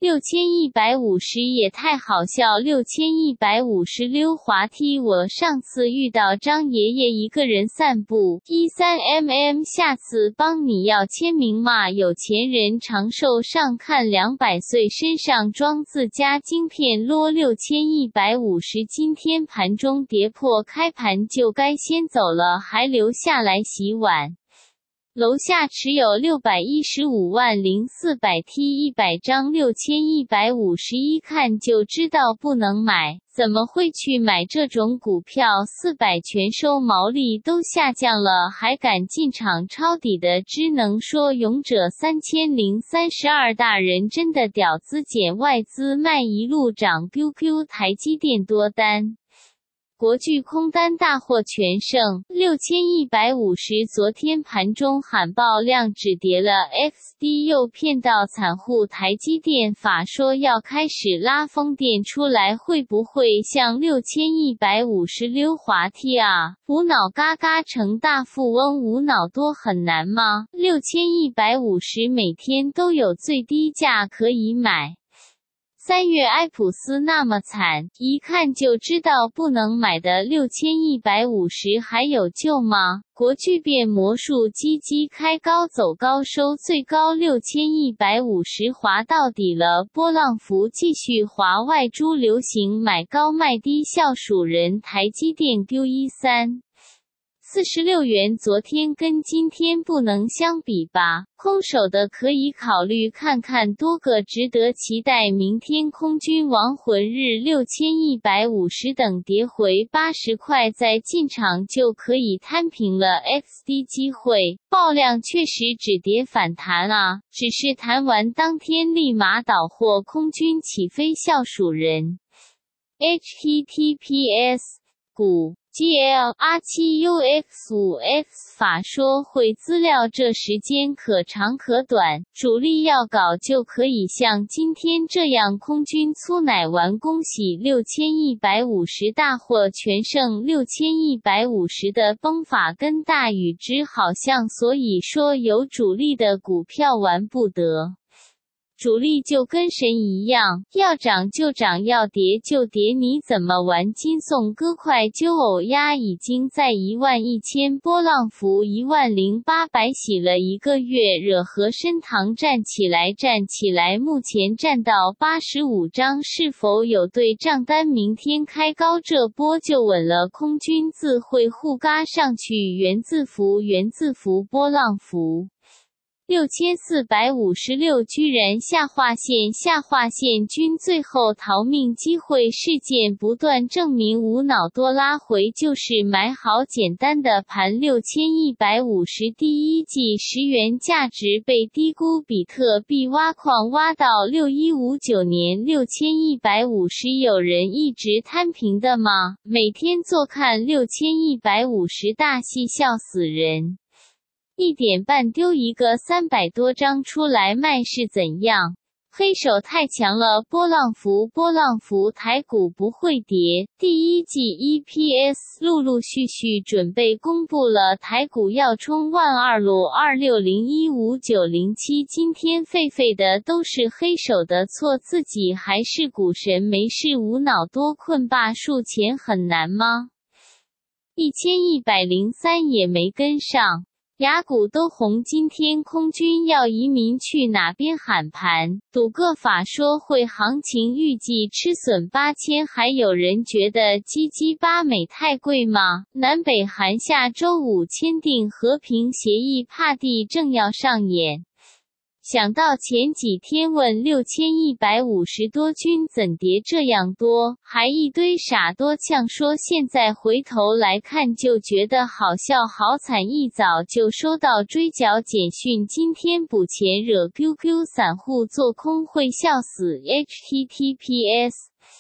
六千一百五十也太好笑，六千一百五十溜滑梯。我上次遇到张爷爷一个人散步，一三 mm， 下次帮你要签名嘛。有钱人长寿上看两百岁，身上装自家晶片啰。六千一百五十，今天盘中跌破，开盘就该先走了，还留下来洗碗。楼下持有六百一十五万零四百 T 一百张，六千一百五十一看就知道不能买，怎么会去买这种股票？四百全收，毛利都下降了，还敢进场抄底的，只能说勇者三千零三十二大人真的屌资减外资卖一路涨。 Q Q 台积电多单。国巨空单大获全胜，六千一百五十，昨天盘中喊爆量止跌了 ，X D 又骗到散户，台积电法说要开始拉风电出来，会不会像六千一百五十溜滑梯啊？无脑嘎嘎成大富翁，无脑多很难吗？六千一百五十每天都有最低价可以买。三月埃普斯那么惨，一看就知道不能买的六千一百五十还有救吗？国巨变魔术，基基开高走高收，最高六千一百五十滑到底了。波浪符继续滑，外猪流行买高卖低，笑鼠人。台积电 Q 一三。四十六元，昨天跟今天不能相比吧？空手的可以考虑看看，多个值得期待。明天空军亡魂日，六千一百五十等跌回八十块再进场就可以摊平了。X D 机会爆量，确实止跌反弹啊，只是弹完当天立马倒货，空军起飞笑鼠人。H T T P S 股G L R 七 U X 五 X 法说会资料，这时间可长可短，主力要搞就可以像今天这样空军粗奶完，恭喜六千一百五十大获全胜。六千一百五十的崩法跟大禹之好像，所以说有主力的股票玩不得。主力就跟神一样，要涨就涨，要跌就跌，你怎么玩？金颂歌快揪偶压已经在一万一千，波浪符一万零八百洗了一个月，惹和升堂站起来站起来，目前站到八十五张，是否有对账单？明天开高这波就稳了，空军自会互嘎上去，原字符原字符波浪符。六千四百五十六居然下划线，下划线均最后逃命机会，事件不断证明无脑多拉回就是买好简单的盘。六千一百五十第一季十元价值被低估，比特币挖矿挖到六一五九年六千一百五十，有人一直摊平的吗？每天坐看六千一百五十大戏，笑死人。一点半丢一个三百多张出来卖是怎样？黑手太强了，波浪符波浪符台股不会跌。第一季 E P S 陆陆续续准备公布了，台股要冲万二路二六零一五九零七，今天废废的都是黑手的错，自己还是股神，没事无脑多困霸数钱很难吗？一千一百零三也没跟上。雅股都红，今天空军要移民去哪边喊盘？赌个法说会行情预计吃损八千，还有人觉得基基八美太贵吗？南北韩下周五签订和平协议，怕地正要上演。想到前几天问六千一百五十多均怎跌这样多，还一堆傻多呛说现在回头来看就觉得好笑好惨，一早就收到追缴简讯，今天补钱惹 Q Q 散户做空会笑死。 H T T P S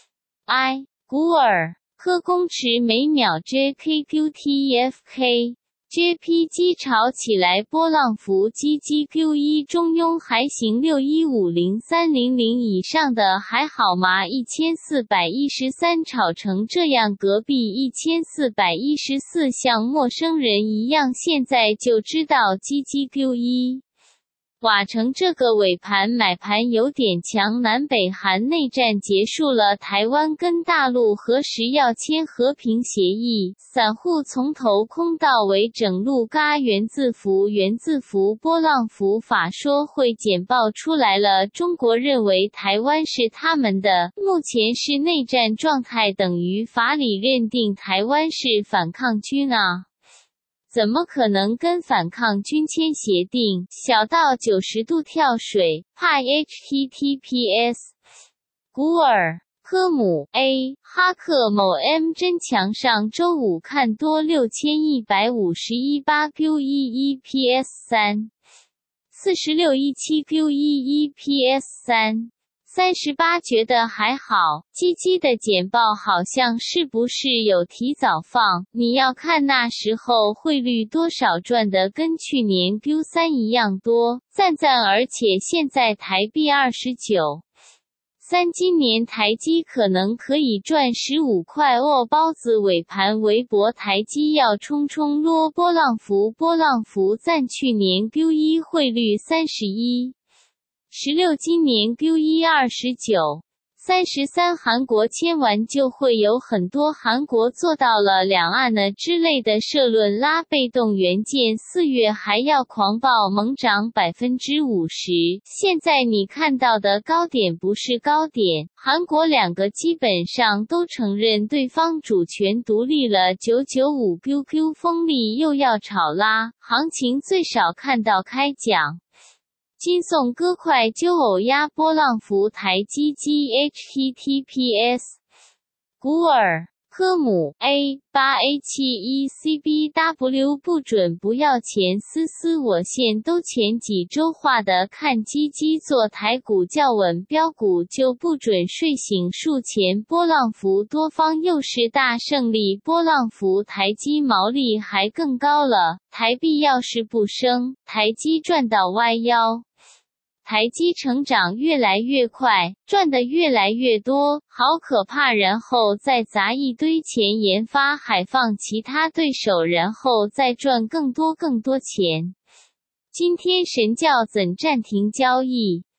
I 古尔科公尺每秒 J K Q T F K J P 基炒起来，波浪符基基 Q 一 中庸还行，六一五零三零零以上的还好吗？一千四百一十三炒成这样，隔壁一千四百一十四像陌生人一样，现在就知道基基 Q 一瓦城这个尾盘买盘有点强，南北韩内战结束了，台湾跟大陆何时要签和平协议？散户从头空到尾整路嘎原字符原字符波浪符法说会简报出来了，中国认为台湾是他们的，目前是内战状态，等于法理认定台湾是反抗军啊。怎么可能跟反抗军签协定？小到九十度跳水，怕 H T T P S。古尔科姆 A 哈克某 M 真强上周五看多六千一百五十一八 Q 一 E P S 三 四十六一七 Q 一 E P S 三三十八觉得还好，基基的简报好像是不是有提早放？你要看那时候汇率多少赚的跟去年 Q 三 一样多，赞赞！而且现在台币二十九。三今年台积可能可以赚十五块哦，包子尾盘微博台积要冲冲落波浪符波浪符赞去年 Q 一 汇率三十一。十六今年 Q 一 二十九。三十三韩国签完就会有很多韩国做到了两岸呢之类的社论拉被动元件四月还要狂暴猛涨 百分之五十， 现在你看到的高点不是高点，韩国两个基本上都承认对方主权独立了。九九五 Q Q 风力又要炒拉，行情最少看到开奖。金颂歌快揪偶压波浪符台积机 H T T P S。 古尔科姆 A 八 A 七 一 C B W 不准不要钱，思思我线都前几周画的，看基基做台股较稳，标股就不准睡醒数钱。波浪符多方又是大胜利，波浪符台积毛利还更高了，台币要是不升，台积赚到歪腰。台积成长越来越快，赚得越来越多，好可怕，然后再砸一堆钱研发海放其他对手，然后再赚更多更多钱。今天神教怎暂停交易？